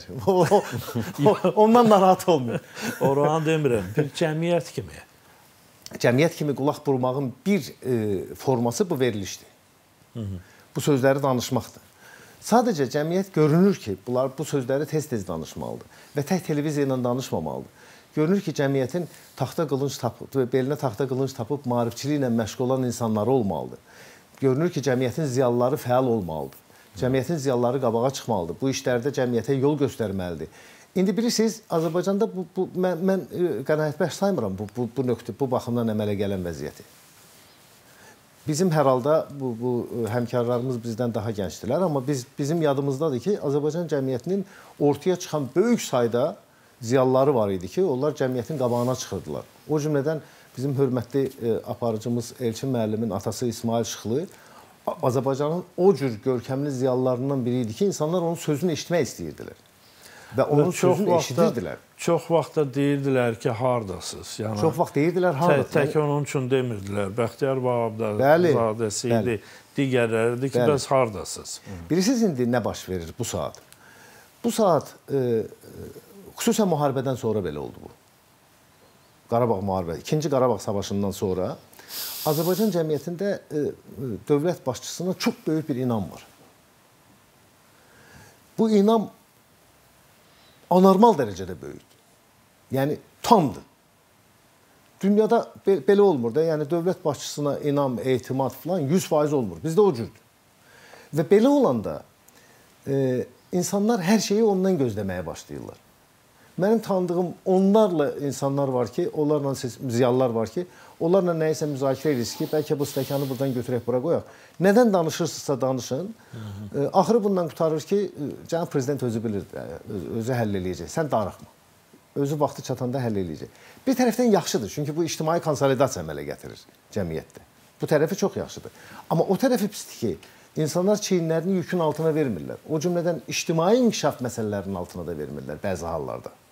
Ondan narahat olmuyor. Oranı demirəm, bir cəmiyyət kimi. Cəmiyyət kimi qulaq burmağın bir e, forması bu verilişdir. Hı -hı. Bu sözləri danışmaqdır. Sadəcə cəmiyyət görünür ki, bunlar bu sözləri tez-tez danışmalıdır və tək televiziya ilə danışmamalıdır. Görünür ki, cəmiyyətin taxta qılınc tapıb, belinə taxta qılınc tapıb maarifçiliklə məşğul olan insanları olmalıdır. Görünür ki, cəmiyyətin ziyalıları fəal olmalıdır. Cəmiyyətin ziyalıları qabağa çıxmalıdır. Bu işlərdə cəmiyyətə yol göstərməlidir. İndi bilirsiniz, Azərbaycanda bu, bu, mən, mən qənaətbəxş saymıram bu, bu, bu, nöqtə, bu baxımdan əmələ gələn vəziyyəti. Bizim hər halda bu, bu həmkarlarımız bizdən daha gəncdirlər, amma biz, bizim yadımızdadır ki, Azərbaycan cəmiyyətinin ortaya çıxan böyük sayda ziyalıları var idi ki, onlar cəmiyyətin qabağına çıxırdılar. O cümlədən bizim hörmətli e, aparıcımız Elçin müəllimin atası İsmail Şıxlı Azərbaycanın o cür görkəmli ziyalılarından biri idi ki, insanlar onun sözünü eşitmək istəyirdilər. Və onun sözünü eşidirdilər. Çox vaxt da deyirdilər ki, hardasınız? Yəni, çox vaxt deyirdilər, hardasınız? Tək, tək onun üçün demirdilər. Bəxtiyar Vahabzadəsi idi, digərləridir ki, bəs hardasınız? Bilirsiniz, indi nə baş verir bu saat? Bu saat, e, xüsusən müharibədən sonra belə oldu bu. Qarabağ müharibəsi, ikinci Qarabağ savaşından sonra Azərbaycan cəmiyyətində e, dövlət başçısına çox böyük bir inam var. Bu inam anormal dərəcədə böyükdür. Yəni, tamdır. Dünyada be belə olmur da, yəni dövlət başçısına inam, etimad falan yüz faiz olmur. Bizdə o cürdür. Və belə olanda e, insanlar hər şeyi ondan gözləməyə başlayırlar. Mənim tanıdığım onlarla insanlar var ki, onlarla ziyalılar var ki, onlarla nəyisə müzakirə edirsiniz ki, bəlkə bu stəkanı buradan götürək, bura qoyaq. Nədən danışırsınızsa danışın. Hı -hı. Axırı bundan qutarır ki, cənab prezident özü bilir, özü həll eləyəcək. Sən darıxma. Özü vaxtı çatanda həll eləyəcək. Bir tərəfdən yaxşıdır, çünki bu ictimai konsolidasiya əmələ gətirir cəmiyyətdə. Bu tərəfi çox yaxşıdır. Amma o tərəfi pisdir ki, insanlar çiyinlərini yükün altına vermirlər. O cümlədən ictimai inkişaf məsələlərinin altına da vermirlər bəzi hallarda.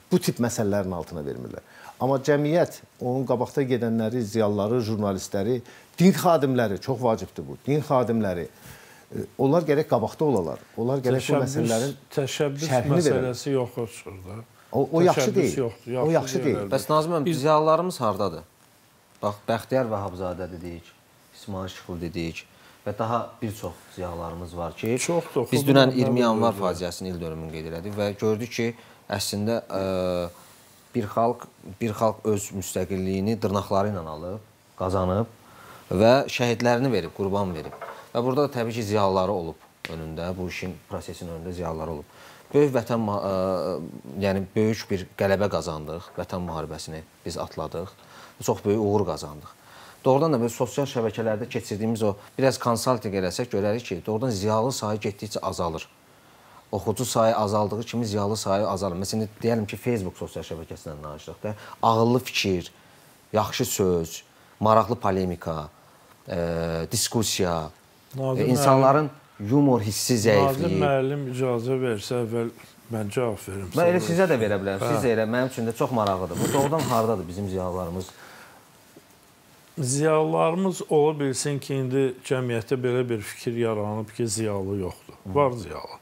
bu tip məsələlərin altına vermirlər. Amma cəmiyyət, onun qabaqda gedənləri, ziyalıları, jurnalistləri, din xadimləri, çox vacibdir bu, din xadimləri, onlar gərək qabaqda olalar. Onlar gərək bu məsələlərin təşəbbüs şərhini məsələsi yoxdur şurada. O, o yaxşı deyil. Yoxdur, yaxşı o yaxşı deyil. deyil. Bəs Nazım müəllim, ziyalılarımız hardadır? Bax, Bəxtiyar Vahabzadə dedik, İsmail Şıxul dedik və daha bir çox ziyalılarımız var ki, çoxdur, biz dünən iyirmi yanvar faciəsinin il dönümünü qeyd elədik və gördük ki, əslində ə, bir xalq bir xalq öz müstəqilliyini dırnaqları ilə alıb, qazanıb və şəhidlərini verib, qurban verib. Və burada da təbii ki, ziyalıları olub önündə, bu işin prosesin önündə ziyalıları olub. Böyük vətən, ə, yəni böyük bir qələbə qazandıq, vətən müharibəsini biz atladıq, çox böyük uğur qazandıq. Doğrudan da böyle sosial şəbəkələrdə keçirdiyimiz o, biraz konsalting eləsək görərik ki, doğrudan ziyalı sayı getdikcə azalır. Oxucu sayı azaldığı kimi ziyalı sayı azalır. Məsələn, deyəlim ki, Facebook sosial şəbəkəsindən danışdıq da, ağıllı fikir, yaxşı söz, maraqlı polemika, e, diskusiya, e, insanların yumor hissi zəifliyi. Nazim müəllim icazə versə əvvəl mən cavab verim. Mən elə sizə də verə bilərəm. Siz də elə, mənim üçün də çox maraqlıdır. Bu doğrudan hardadır bizim ziyalılarımız? Ziyalılarımız ola bilsin ki, indi cəmiyyətdə belə bir fikir yaranıb ki, ziyalı yoxdur. Var ziyalı.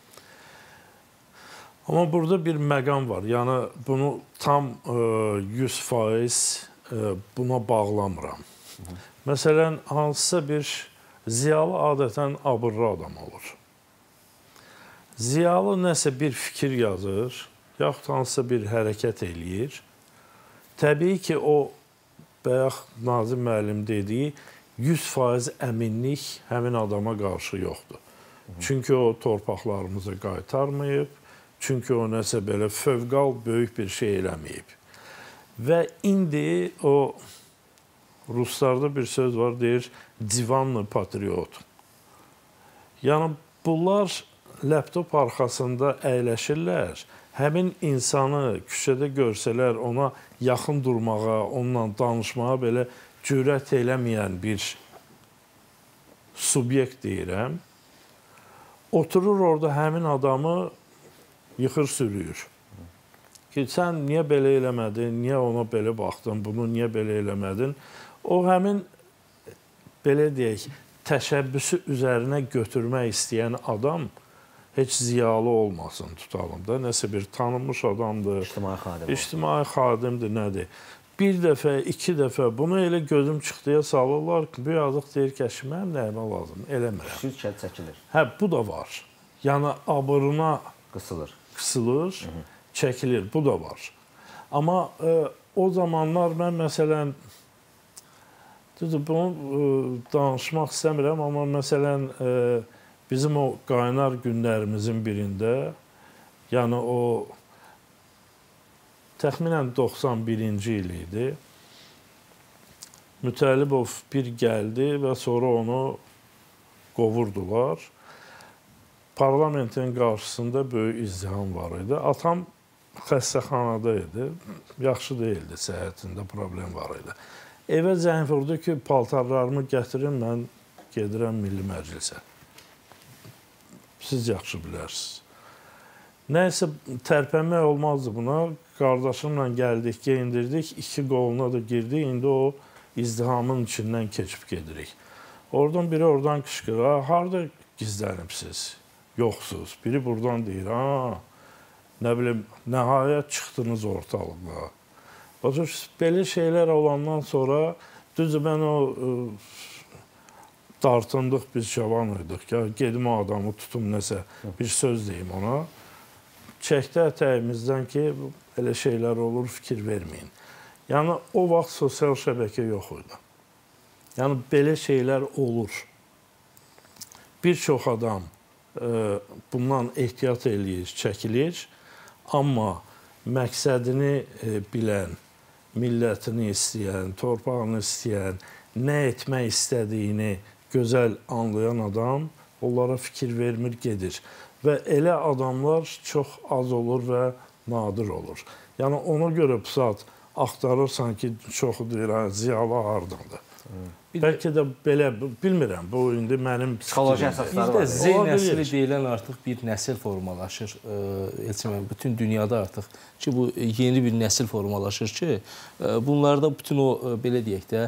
Amma burada bir məqam var. Yəni, bunu tam yüz faiz buna bağlamıram. Məsələn, hansısa bir ziyalı adətən abırlı adam olur. Ziyalı nəsə bir fikir yazır, yaxud hansısa bir hərəkət eləyir. Təbii ki, o bayaq Nazim müəllim dediyi yüz faiz əminlik həmin adama qarşı yoxdur. Çünki o torpaqlarımızı qaytarmayıb, çünki o nəsə belə fövqal böyük bir şey eləməyib. Və indi o ruslarda bir söz var, deyir, divanlı patriot. Yəni, bunlar laptop arxasında əyləşirlər, həmin insanı küçədə görsələr, ona yaxın durmağa, onunla danışmağa belə cürət eləməyən bir subyekt deyirəm, oturur orada həmin adamı yıxır sürüyür. Ki, sən niyə belə eləmədin, niyə ona belə baxdın, bunu niyə belə eləmədin? O həmin, belə deyək, təşəbbüsü üzərinə götürmək istəyən adam heç ziyalı olmasın, tutalım da. Nəsə bir tanınmış adamdır. İctimai xadimdir. İctimai xadimdir, nədir? Bir dəfə, iki dəfə bunu elə gözüm çıxdıya salırlar ki, bu yazıq deyir ki, mənim nəyimə lazım, eləmirəm. Şirkət çəkilir. Hə, bu da var. Yəni, abırına Qısılır. Qısılır, Hı -hı. çəkilir, bu da var. Amma e, o zamanlar mən məsələn, bunu e, danışmaq istəmirəm, amma məsələn, e, bizim o qaynar günlərimizin birində, yəni o təxminən doxsan birinci il idi, Mütəllibov bir gəldi və sonra onu qovurdular. Parlamentin qarşısında böyük izdiham var idi. Atam xəstəxanada idi, yaxşı deyildi, səhhətində problem var idi. Evə zəng vurdu ki, paltarlarımı gətirin, mən gedirəm Milli Məclisə. Siz yaxşı bilərsiniz. Nəysə, tərpənmək olmazdı buna. Qardaşımla gəldik, geyindirdik, iki qoluna da girdik. İndi o izdihamın içindən keçib gedirik. Oradan biri oradan qışqırır, harada gizlənibsiz, yoxsuz. Biri buradan deyir, ha, nə bilim, nəhayət çıxdınız ortalıqda. Belə şeylər olandan sonra, düzdür, mən o dartındıq, biz cavan idik. Gedim o adamı tutum, nəsə bir söz deyim ona. Çəkdi ətəyimizdən ki, elə şeylər olur, fikir verməyin. Yəni, o vaxt sosial şəbəkə yox idi. Yəni, belə şeylər olur. Bir çox adam e, bundan ehtiyat eləyir, çəkilir. Amma məqsədini e, bilən, millətini istəyən, torpağını istəyən, nə etmək istədiyini gözəl anlayan adam onlara fikir vermir, gedir. Və elə adamlar çox az olur və nadir olur. Yəni, ona görə bu saat axtarırsan ki, çoxu deyir, ziyalı hardandır. Bəlkə də belə, bilmirəm, bu indi mənim psixoloji əsasları var. Z nəsli deyilən artıq bir nəsil formalaşır. Elçin müəllim, bütün dünyada artıq ki, bu yeni bir nəsil formalaşır ki, bunlarda bütün o, belə deyək də,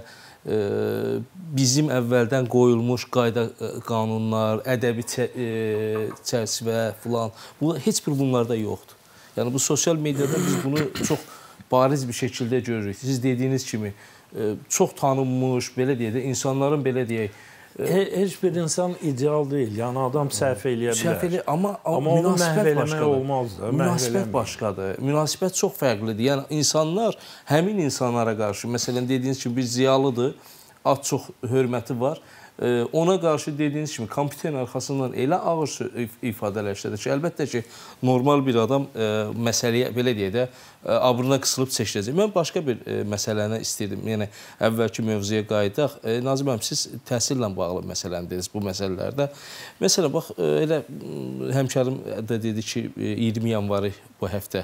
bizim əvvəldən qoyulmuş qayda qanunlar, ədəbi çərçivə filan, heç bir bunlarda yoxdur. Yəni, bu sosial mediada biz bunu çox bariz bir şəkildə görürük. Siz dediyiniz kimi, çox tanınmış, belə deyək də, insanların belə deyək... Heç bir insan ideal deyil, yəni adam səhv eləyə bilər. Səhv eləyə, amma, amma onu məhv eləmək olmaz da. Münasibət başqadır, münasibət çox fərqlidir. Yəni, insanlar həmin insanlara qarşı, məsələn, dediyiniz kimi bir ziyalıdır, az çox hörməti var. Ona qarşı dediyiniz kimi kompüterin arxasından elə ağır ifadələr işlədir ki, əlbəttə ki, normal bir adam məsələyə, belə deyək də, abrına qısılıb seçiləcək. Mən başqa bir məsələni istəyirdim. Yəni, əvvəlki mövzuya qayıdaq. Nazim müəllim, siz təhsillə bağlı məsələni dediniz bu məsələlərdə. Məsələn, bax, elə həmkarım da dedi ki, iyirmi yanvarı bu həftə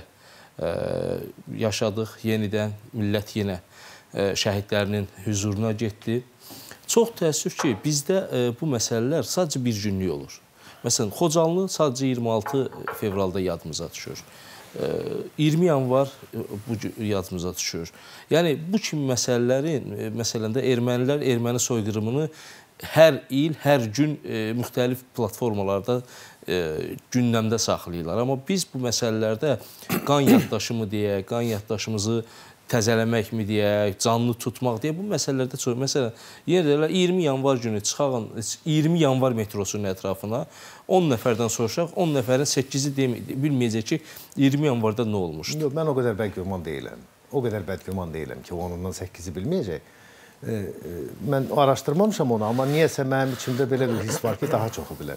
yaşadıq, yenidən millət yenə şəhidlərinin hüzuruna getdi. Çox təəssüf ki, bizdə bu məsələlər sadəcə bir günlük olur. Məsələn, Xocalını sadəcə iyirmi altı fevralda yadımıza düşür. iyirmi yanvar bu yadımıza düşür. Yəni, bu kimi məsələlərin, məsələn də ermənilər erməni soyqırımını hər il, hər gün müxtəlif platformalarda gündəmdə saxlayırlar. Amma biz bu məsələlərdə qan yaddaşımı deyək, qan yaddaşımızı təzələmək mi deyək, canlı tutmaq deyək, bu məsələlərdə çox. Məsələn, yenə deyirlər, iyirmi yanvar günü çıxağın, iyirmi yanvar metrosunun ətrafına on nəfərdən soruşaq, on nəfərin səkkizi bilməyəcək ki, iyirmi yanvarda nə olmuşdur? Yox, mən o qədər bədgüman deyiləm. O qədər bədgüman deyiləm ki, onundan səkkizi bilməyəcək. Mən araşdırmamışam onu, amma niyəsə mənim içimdə belə bir his var ki, daha çoxu bilər.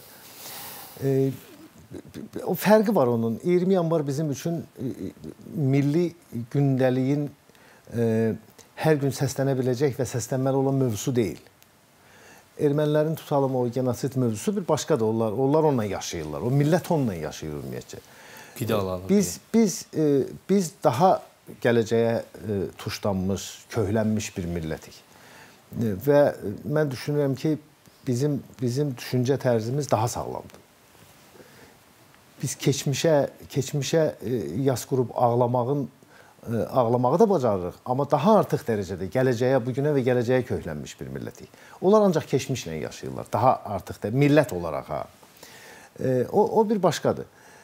O fərqi var onun. iyirmi yanvar bizim üçün milli gündəliyin hər gün səslənə biləcək və səslənməli olan mövzusu deyil. Ermənilərin tutalım o genosid mövzusu bir başqadır. Onlar, onlar onunla yaşayırlar. O millət onunla yaşayır ümumiyyətcə. Biz, biz, biz daha gələcəyə tuşlanmış, köhlənmiş bir millətik. Və mən düşünürəm ki, bizim, bizim düşüncə tərzimiz daha sağlamdır. Biz keçmişə, keçmişə yas qurub ağlamağın, ağlamağı da bacarırıq. Amma daha artıq dərəcədə gələcəyə, bugünə və gələcəyə köhlənmiş bir millətik. Onlar ancaq keçmişlə yaşayırlar. Daha artıq da millət olaraq ha. O, o bir başqadır.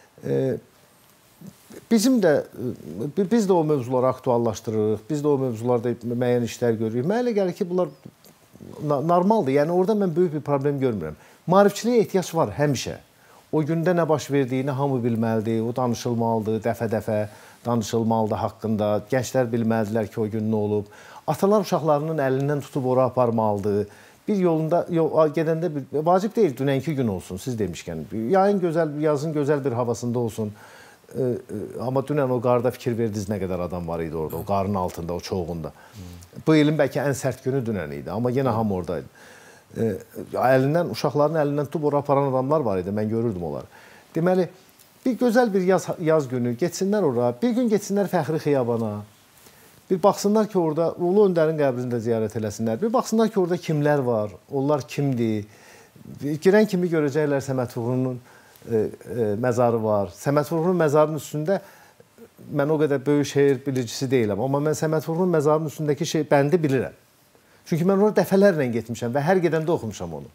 Bizim də, biz də o mövzuları aktuallaşdırırıq. Biz də o mövzularda müəyyən işlər görürük. Mənə elə gəlir ki, bunlar normaldır. Yəni, orada mən böyük bir problem görmürəm. Maarifçiliyə ehtiyac var həmişə. O gündə nə baş verdiyini hamı bilməlidir, o danışılmalıdır, dəfə-dəfə danışılmalıdır haqqında. Gənclər bilməlidirlər ki, o gün nə olub. Atalar uşaqlarının əlindən tutub ora aparmalıdır. Bir yolunda, yol, gedəndə bir, vacib deyil, dünənki gün olsun, siz demişkən. Yayın gözəl, yazın gözəl bir havasında olsun. Ee, amma dünən o qarda fikir verdiniz nə qədər adam var idi orada, o qarın altında, o çoğunda. Bu ilin bəlkə ən sərt günü dünən idi, amma yenə hamı oradaydı. Əlindən, uşaqların əlindən tutub ora aparan adamlar var idi, mən görürdüm onları. Deməli, bir gözəl bir yaz, yaz günü getsinlər ora, bir gün getsinlər Fəxri Xiyabana, bir baxsınlar ki, orada Ulu Öndərin qəbrində ziyarət eləsinlər, bir baxsınlar ki, orada kimlər var, onlar kimdir, girən kimi görəcəklər Səməd Vurğunun e, e, məzarı var. Səməd Vurğunun məzarının üstündə, mən o qədər böyük şeir bilicisi deyiləm, amma mən Səməd Vurğunun məzarının üstündəki şey, bəndi bilirəm. Çünki mən orada dəfələrlə getmişəm və hər gedəndə oxumuşam onu.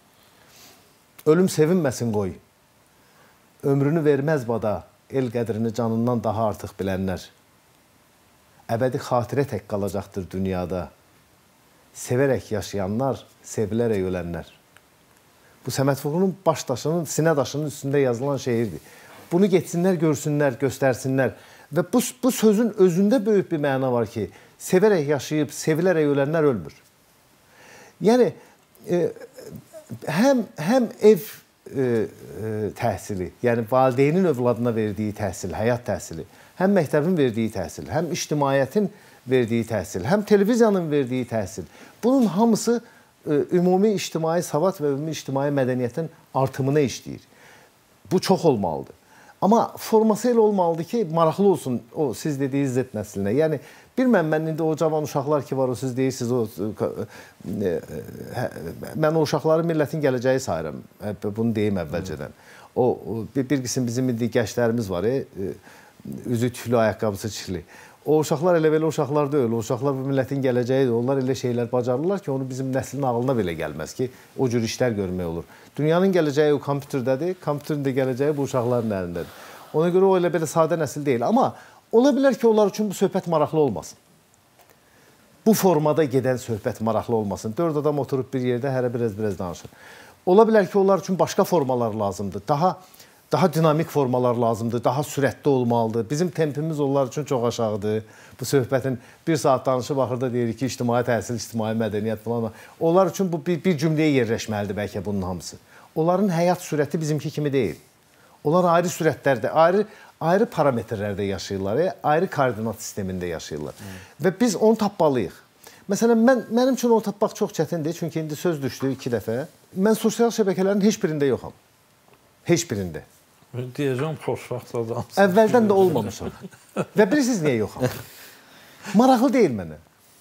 Ölüm sevinməsin qoy. Ömrünü verməz bada, el qədrini canından daha artıq bilənlər. Əbədi xatirə tək qalacaqdır dünyada. Sevərək yaşayanlar, sevilərək ölənlər. Bu Səməd Vurğunun baş daşının, sinə daşının üstündə yazılan şeirdir. Bunu getsinlər, görsünlər, göstərsinlər. Və bu, bu sözün özündə böyük bir məna var ki, sevərək yaşayıb, sevilərək ölənlər ölmür. Yəni, e, həm, həm ev e, e, təhsili, yəni valideynin övladına verdiyi təhsil, həyat təhsili, həm məktəbin verdiyi təhsil, həm ictimaiyyətin verdiyi təhsil, həm televiziyanın verdiyi təhsil. Bunun hamısı e, ümumi ictimai savad və ümumi ictimai mədəniyyətin artımına işləyir. Bu çox olmalıdır. Amma forması elə olmalıdır ki, maraqlı olsun o siz dediyiniz Z nəslinə. Yəni, Bilməm, mən indi o cavan uşaqlar ki var, o siz deyirsiniz, o, mən o uşaqları millətin gələcəyi sayıram. Bunu deyim əvvəlcədən. O, bir, bir qism bizim indi gənclərimiz var, e, üzü tüklü, ayaqqabısı çirkli. O uşaqlar elə belə uşaqlar deyil, o uşaqlar bu millətin gələcəyidir. Onlar elə şeylər bacarırlar ki, onu bizim nəslin ağlına belə gəlməz ki, o cür işlər görmək olur. Dünyanın gələcəyi o kompüterdədir, kompüterin də gələcəyi bu uşaqların əlindədir. Ona görə o elə belə sadə nəsil deyil. Amma ola bilər ki, onlar üçün bu söhbət maraqlı olmasın. Bu formada gedən söhbət maraqlı olmasın. Dörd adam oturub bir yerdə hərə biraz-biraz danışır. Ola bilər ki, onlar üçün başqa formalar lazımdır. Daha daha dinamik formalar lazımdır, daha sürətli olmalıdır. Bizim tempimiz onlar üçün çox aşağıdır. Bu söhbətin bir saat danışıb axırda deyirik ki, ictimai təhsil, ictimai mədəniyyət falan. Onlar üçün bu bir, bir cümləyə yerləşməlidir bəlkə bunun hamısı. Onların həyat sürəti bizimki kimi deyil. Onlar ayrı sürətlərdə, ayrı ayrı parametrlərdə yaşayırlar, ayrı koordinat sistemində yaşayırlar. Hmm. Və biz onu tapmalıyıq. Məsələn, mən, mənim üçün onu tapmaq çox çətindir, çünki indi söz düşdü iki dəfə. Mən sosial şəbəkələrin heç birində yoxam. Heç birində. Deyəcəm, xoşvaxt adam. Əvvəldən də olmamışam. Və bilirsiniz niyə yoxam? Maraqlı deyil mənə.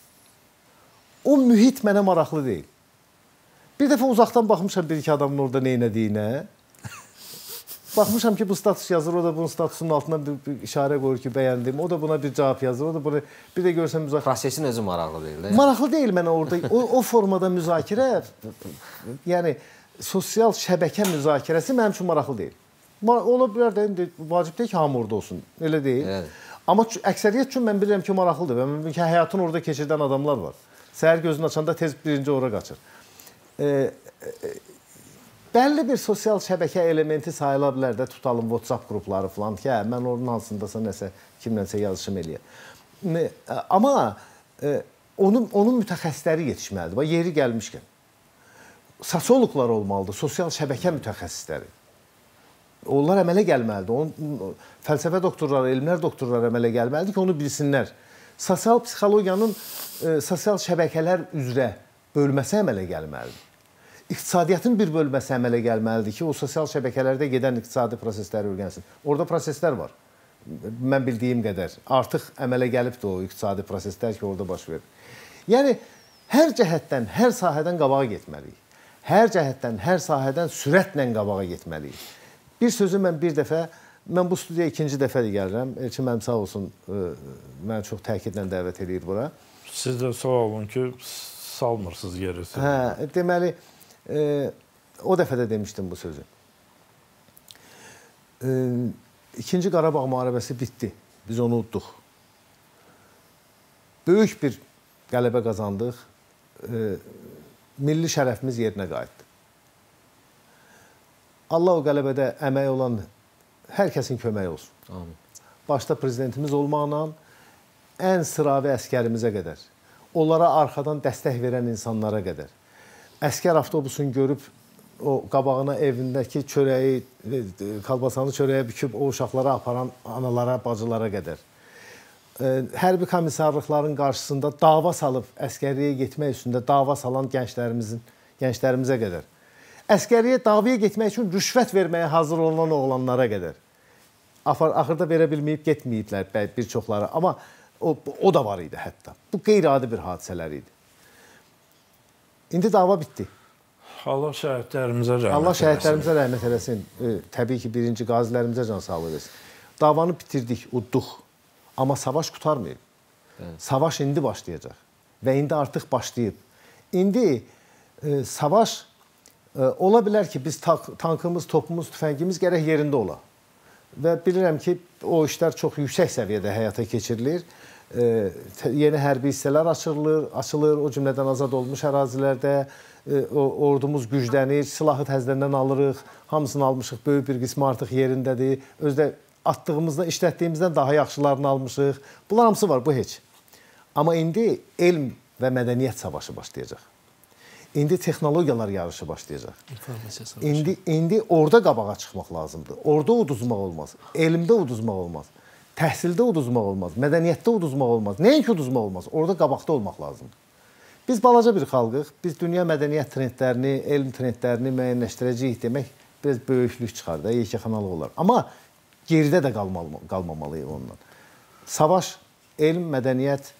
O mühit mənə maraqlı deyil. Bir dəfə uzaqdan baxmışam bir-iki adamın orada neynədiyinə. Baxmışam ki, bu status yazır, o da bunun statusunun altına bir, bir işarə qoyur ki, bəyəndim. O da buna bir cavab yazır, o da buna bir də görsəm müzakirə. Prosesin özü maraqlı deyil. Də? Maraqlı deyil mənə orada. O, o formada müzakirə, yəni sosial şəbəkə müzakirəsi mənim üçün maraqlı deyil. Ola bilər də, indi vacib deyil ki, hamı orada olsun. Elə deyil. Evet. Amma əksəriyyət üçün mən bilirəm ki, maraqlıdır. Mən ki, həyatını orada keçirdən adamlar var. Səhər gözünü açanda tez birinci ora qaçır. E, e, bəlli bir sosial şəbəkə elementi sayıla bilər də, tutalım WhatsApp qrupları falan ki, hə, mən onun hansındasa nəsə, kimlənsə yazışım eləyər. E, amma e, onun, onun mütəxəssisləri yetişməlidir. Yeri gəlmişkən. Sosioloqlar olmalıdır, sosial şəbəkə mütəxəssisləri. Onlar əmələ gəlməlidir. Onun fəlsəfə doktorları, elmlər doktorları əmələ gəlməlidir ki, onu bilsinlər. Sosial psixologiyanın e, sosial şəbəkələr üzrə bölməsi əmələ gəlməlidir. İqtisadiyyatın bir bölməsi əmələ gəlməlidir ki, o sosial şəbəkələrdə gedən iqtisadi prosesləri öyrənsin. Orada proseslər var. Mən bildiyim qədər. Artıq əmələ gəlibdir o iqtisadi proseslər ki, orada baş verir. Yəni, hər cəhətdən, hər sahədən qabağa getməliyik. Hər cəhətdən, hər sahədən sürətlə qabağa getməliyik. Bir sözü mən bir dəfə, mən bu studiyaya ikinci dəfədir gəlirəm. Elçin mənim sağ olsun, mənə çox təkidlə dəvət edir bura. Siz də sağ olun ki, salmırsınız gerisi. Hə, deməli, e, o dəfə də demişdim bu sözü. E, İkinci Qarabağ müharibəsi bitdi. Biz onu udduq. Böyük bir qələbə qazandıq. E, milli şərəfimiz yerinə qayıtdı. Allah o qələbədə əməyi olan hər kəsin köməyi olsun. Amin. Başda prezidentimiz olmaqla ən sıravi əskərimizə qədər, onlara arxadan dəstək verən insanlara qədər, əskər avtobusun görüb o qabağına evindəki çörəyi, kalbasanı çörəyə büküb o uşaqlara aparan analara, bacılara qədər, hərbi komissarlıqların qarşısında dava salıb əskərliyə getmək üstündə dava salan gənclərimizin, gənclərimizə qədər, əskəriyə davaya getmək üçün rüşvət verməyə hazır olan oğlanlara qədər. Axırda verə bilməyib, getməyiblər bir çoxları. Amma o, o da var idi hətta. Bu qeyri-adi bir hadisələr idi. İndi dava bitdi. Allah şəhidlərimizə rəhmət eləsin. Allah şəhidlərimizə rəhmət eləsin. E, təbii ki, birinci qazilərimizə can sağlığı versin. Davanı bitirdik, udduq. Amma savaş qurtarmayıb. Evet. Savaş indi başlayacaq. Və indi artıq başlayıb. İndi e, savaş ola bilər ki, biz tankımız, topumuz, tüfəngimiz gərək yerində ola. Və bilirəm ki, o işlər çox yüksək səviyyədə həyata keçirilir. E, yeni hərbi hissələr açılır, açılır, o cümlədən azad olmuş ərazilərdə. E, ordumuz güclənir, silahı təzədən alırıq, hamısını almışıq, böyük bir qismi artıq yerindədir. Özdə atdığımızdan, işlətdiyimizdən daha yaxşılarını almışıq. Bunlar hamısı var, bu heç. Amma indi elm və mədəniyyət savaşı başlayacaq. İndi texnologiyalar yarışı başlayacaq. İndi, indi orada qabağa çıxmaq lazımdır. Orada uduzmaq olmaz. Elmdə uduzmaq olmaz. Təhsildə uduzmaq olmaz. Mədəniyyətdə uduzmaq olmaz. Nəinki uduzmaq olmaz. Orada qabaqda olmaq lazımdır. Biz balaca bir xalqıq. Biz dünya mədəniyyət trendlərini, elm trendlərini müəyyənləşdirəcəyik demək biraz böyüklük çıxar da, yekəxanalıq olar. Amma geridə də qalmamalıyıq ondan. Savaş, elm, mədəniyyət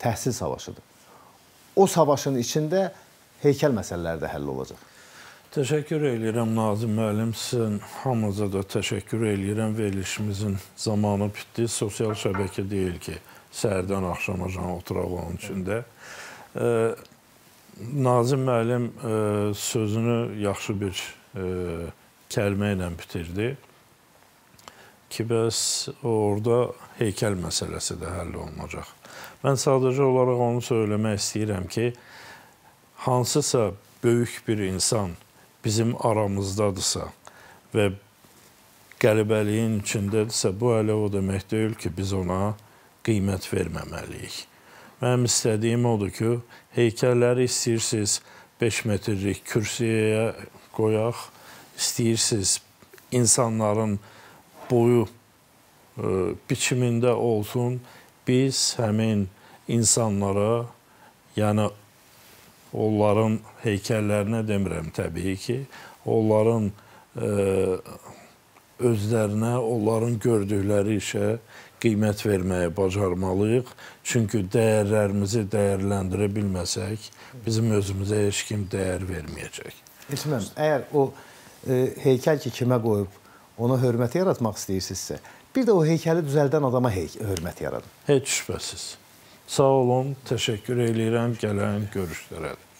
təhsil savaşıdır. O savaşın içində heykəl məsələləri də həll olacaq. Təşəkkür edirəm Nazim müəllim. Sizin hamınıza da təşəkkür edirəm. Verilişimizin zamanı bitdi. Sosial şəbəkə deyil ki, səhərdən axşama can oturaq onun içində. E, Nazim müəllim e, sözünü yaxşı bir e, kəlmə ilə bitirdi ki, bəs orada heykəl məsələsi də həll olunacaq. Mən sadəcə olaraq onu söyləmək istəyirəm ki, hansısa böyük bir insan bizim aramızdadırsa və qəribəliyin içindədirsə, bu hələ o demək deyil ki, biz ona qiymət verməməliyik. Mənim istədiyim odur ki, heykəlləri istəyirsiniz beş metrlik kürsüyə qoyaq, istəyirsiniz insanların boyu e, biçimində olsun, biz həmin insanlara, yəni onların heykəllərinə demirəm təbii ki, onların e, özlərinə, onların gördükləri işə qiymət verməyə bacarmalıyıq. Çünki dəyərlərimizi dəyərləndirə bilməsək, bizim özümüzə heç kim dəyər verməyəcək. İsməm, əgər o e, heykəl ki, kimə qoyub, ona hörmət yaratmaq istəyirsinizsə, bir də o heykəli düzəldən adama hey hörmət yaradın. Heç şübhəsiz. Sağ olun, təşəkkür edirəm gələn görüşlərə.